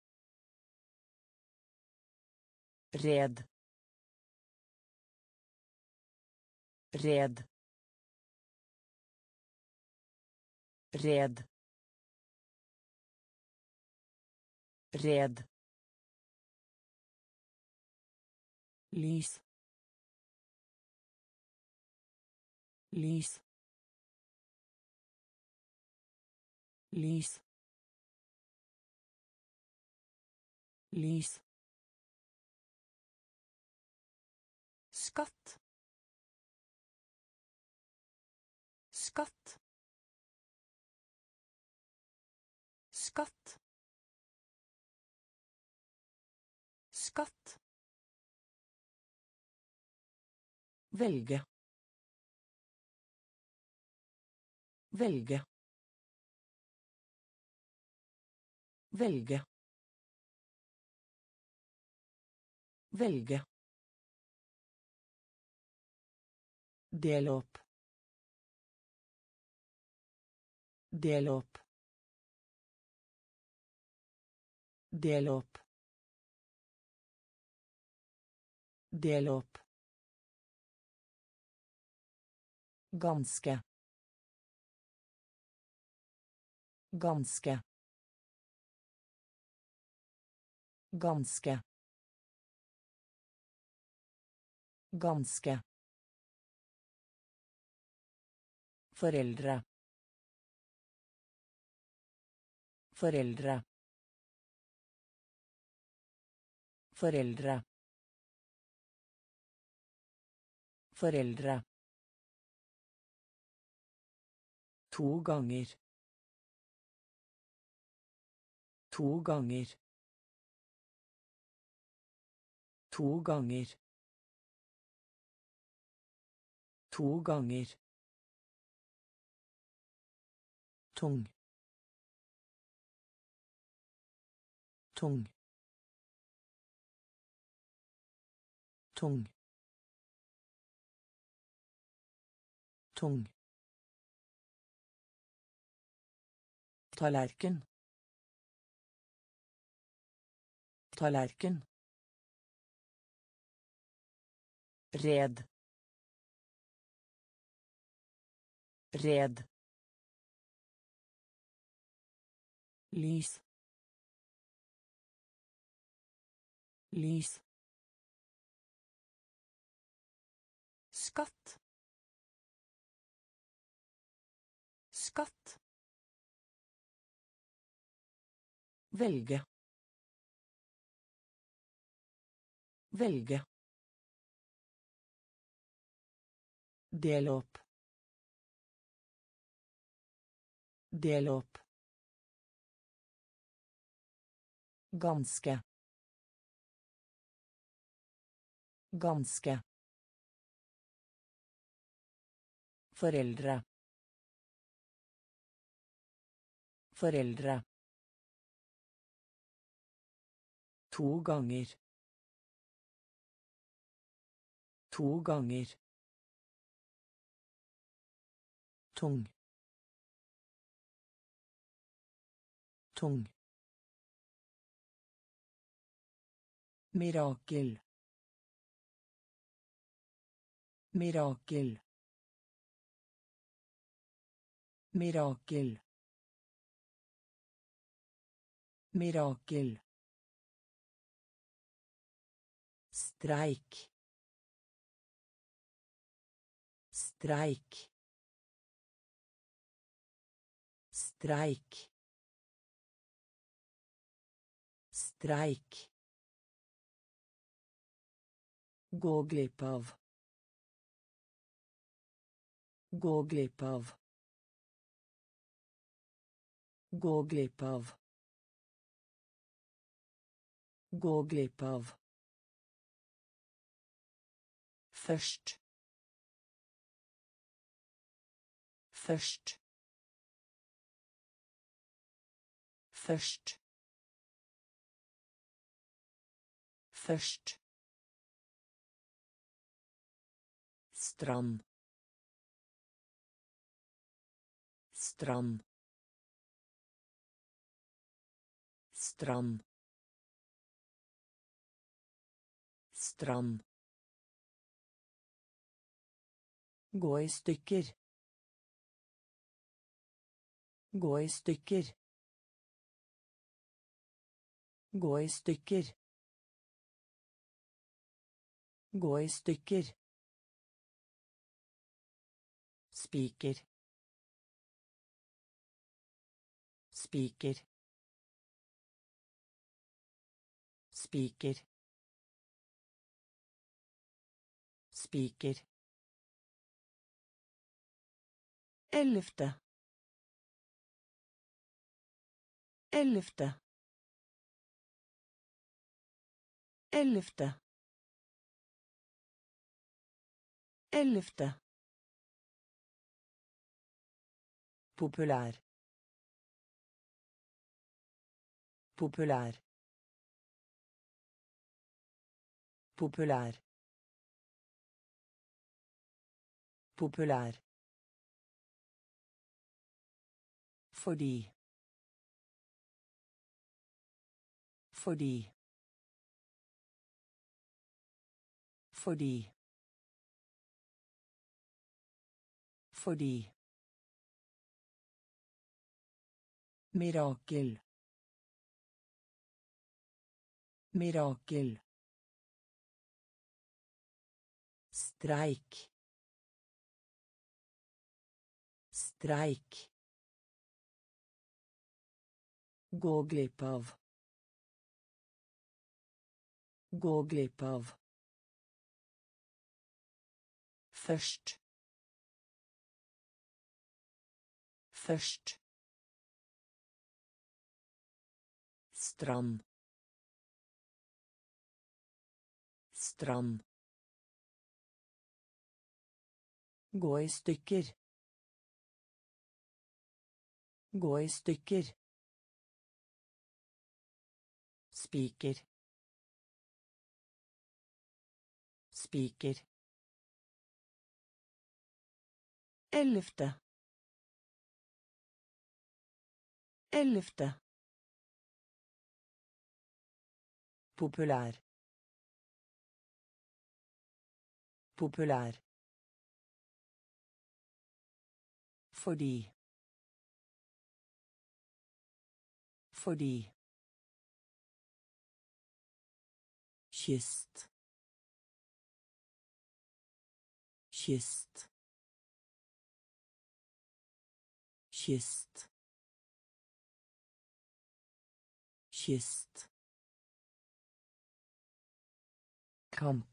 Speaker 1: Red. Red. Red. Red. Lys. Lys. Lys. Lys. Skatt. Skatt. Skatt. Skatt. Velge. Velge. Velge. Velge. Del opp. Del opp. Del opp. Del opp. Ganske. Ganske. Ganske. Ganske. Foreldre. Foreldre. Foreldre. Foreldre. To ganger. To ganger. To ganger. To ganger. Tung. Tung. Tung. Tung. Tallerken. Tallerken. Red. Red. Lys. Lys. Skatt. Skatt. Velge. Velge. Del opp. Del opp. Ganske. Ganske. Foreldre. Foreldre. To ganger. To ganger. Tung. Tung. Mirakel. Mirakel. Mirakel. Mirakel. Streik. Streik. Streik. Streik. Gå glipp av. Gå glipp av. Gå glipp av. Gå glipp av. Først. Først. Først. Først. Strand. Strand. Strand. Strand. Gå i stykker. Gå i stykker. Gå i stykker. Gå i stykker. Spiker. Spiker. Spiker. Spiker. Ellevte. Ellevte. Ellevte. Ellevte. Populær. Populær. Populær. Populær. Fordi. Fordi. Fordi. Fordi. Mirakel. Mirakel. Streik. Streik. Gå glipp av. Gå glipp av. Først. Først. Strand. Strand. Gå i stykker. Gå i stykker. Spiker. Spiker. Ellevte. Ellevte. Populær. Populær. Fordi. Fordi. Kyst. Kyst. Kyst. Kyst. Kamp.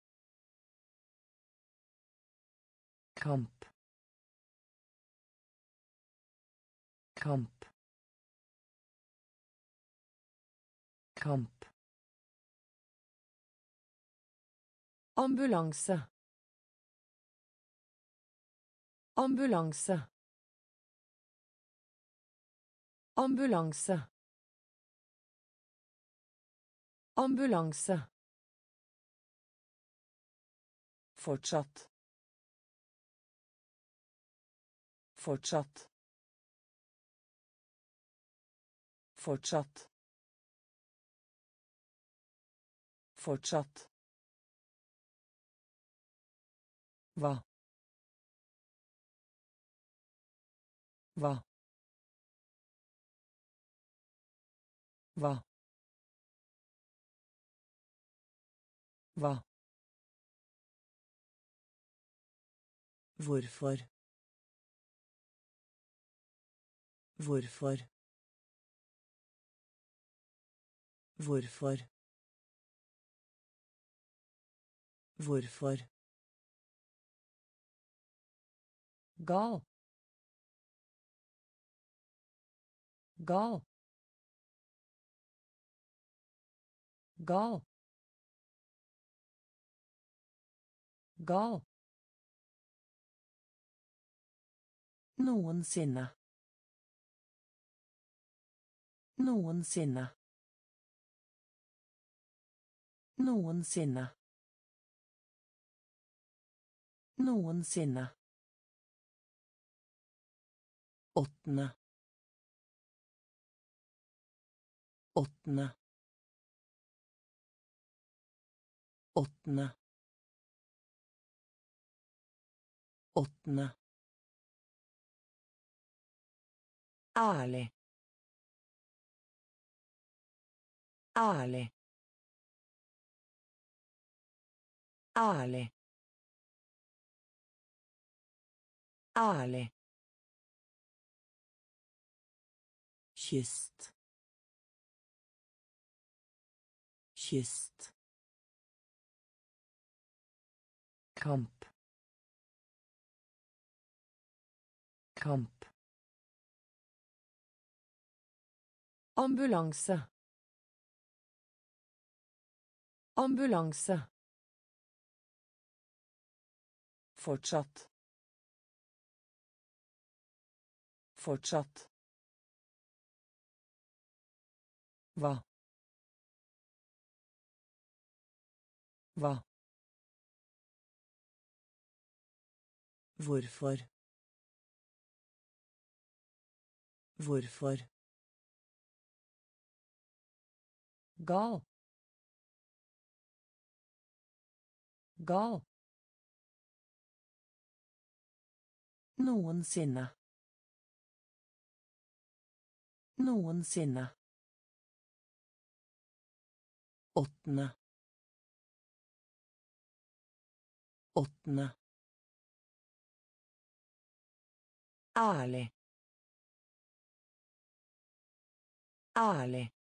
Speaker 1: Kamp. Kamp. Kamp. Ambulanse. Ambulanse. Ambulanse. Ambulanse. Fortsatt. Fortsatt. Fortsatt. Fortsatt. Hva? Hva? Hva? Hva? Hvorfor? Hvorfor? Hvorfor? Hvorfor? Gal. Gal. Gal. Gal. Noensinne. Noensinne. Noensinne. Noensinne. Åttende. Åttende. Åttende. Åttende. Ærlig. Ærlig. Ærlig. Ærlig. Kyst. Kyst. Kamp. Kamp. Ambulanse. Ambulanse. Fortsatt. Fortsatt. Hva? Hva? Hvorfor? Hvorfor? Gal. Gal. Noensinne. Noensinne. Åttende. Åttende. Ærlig. Ærlig.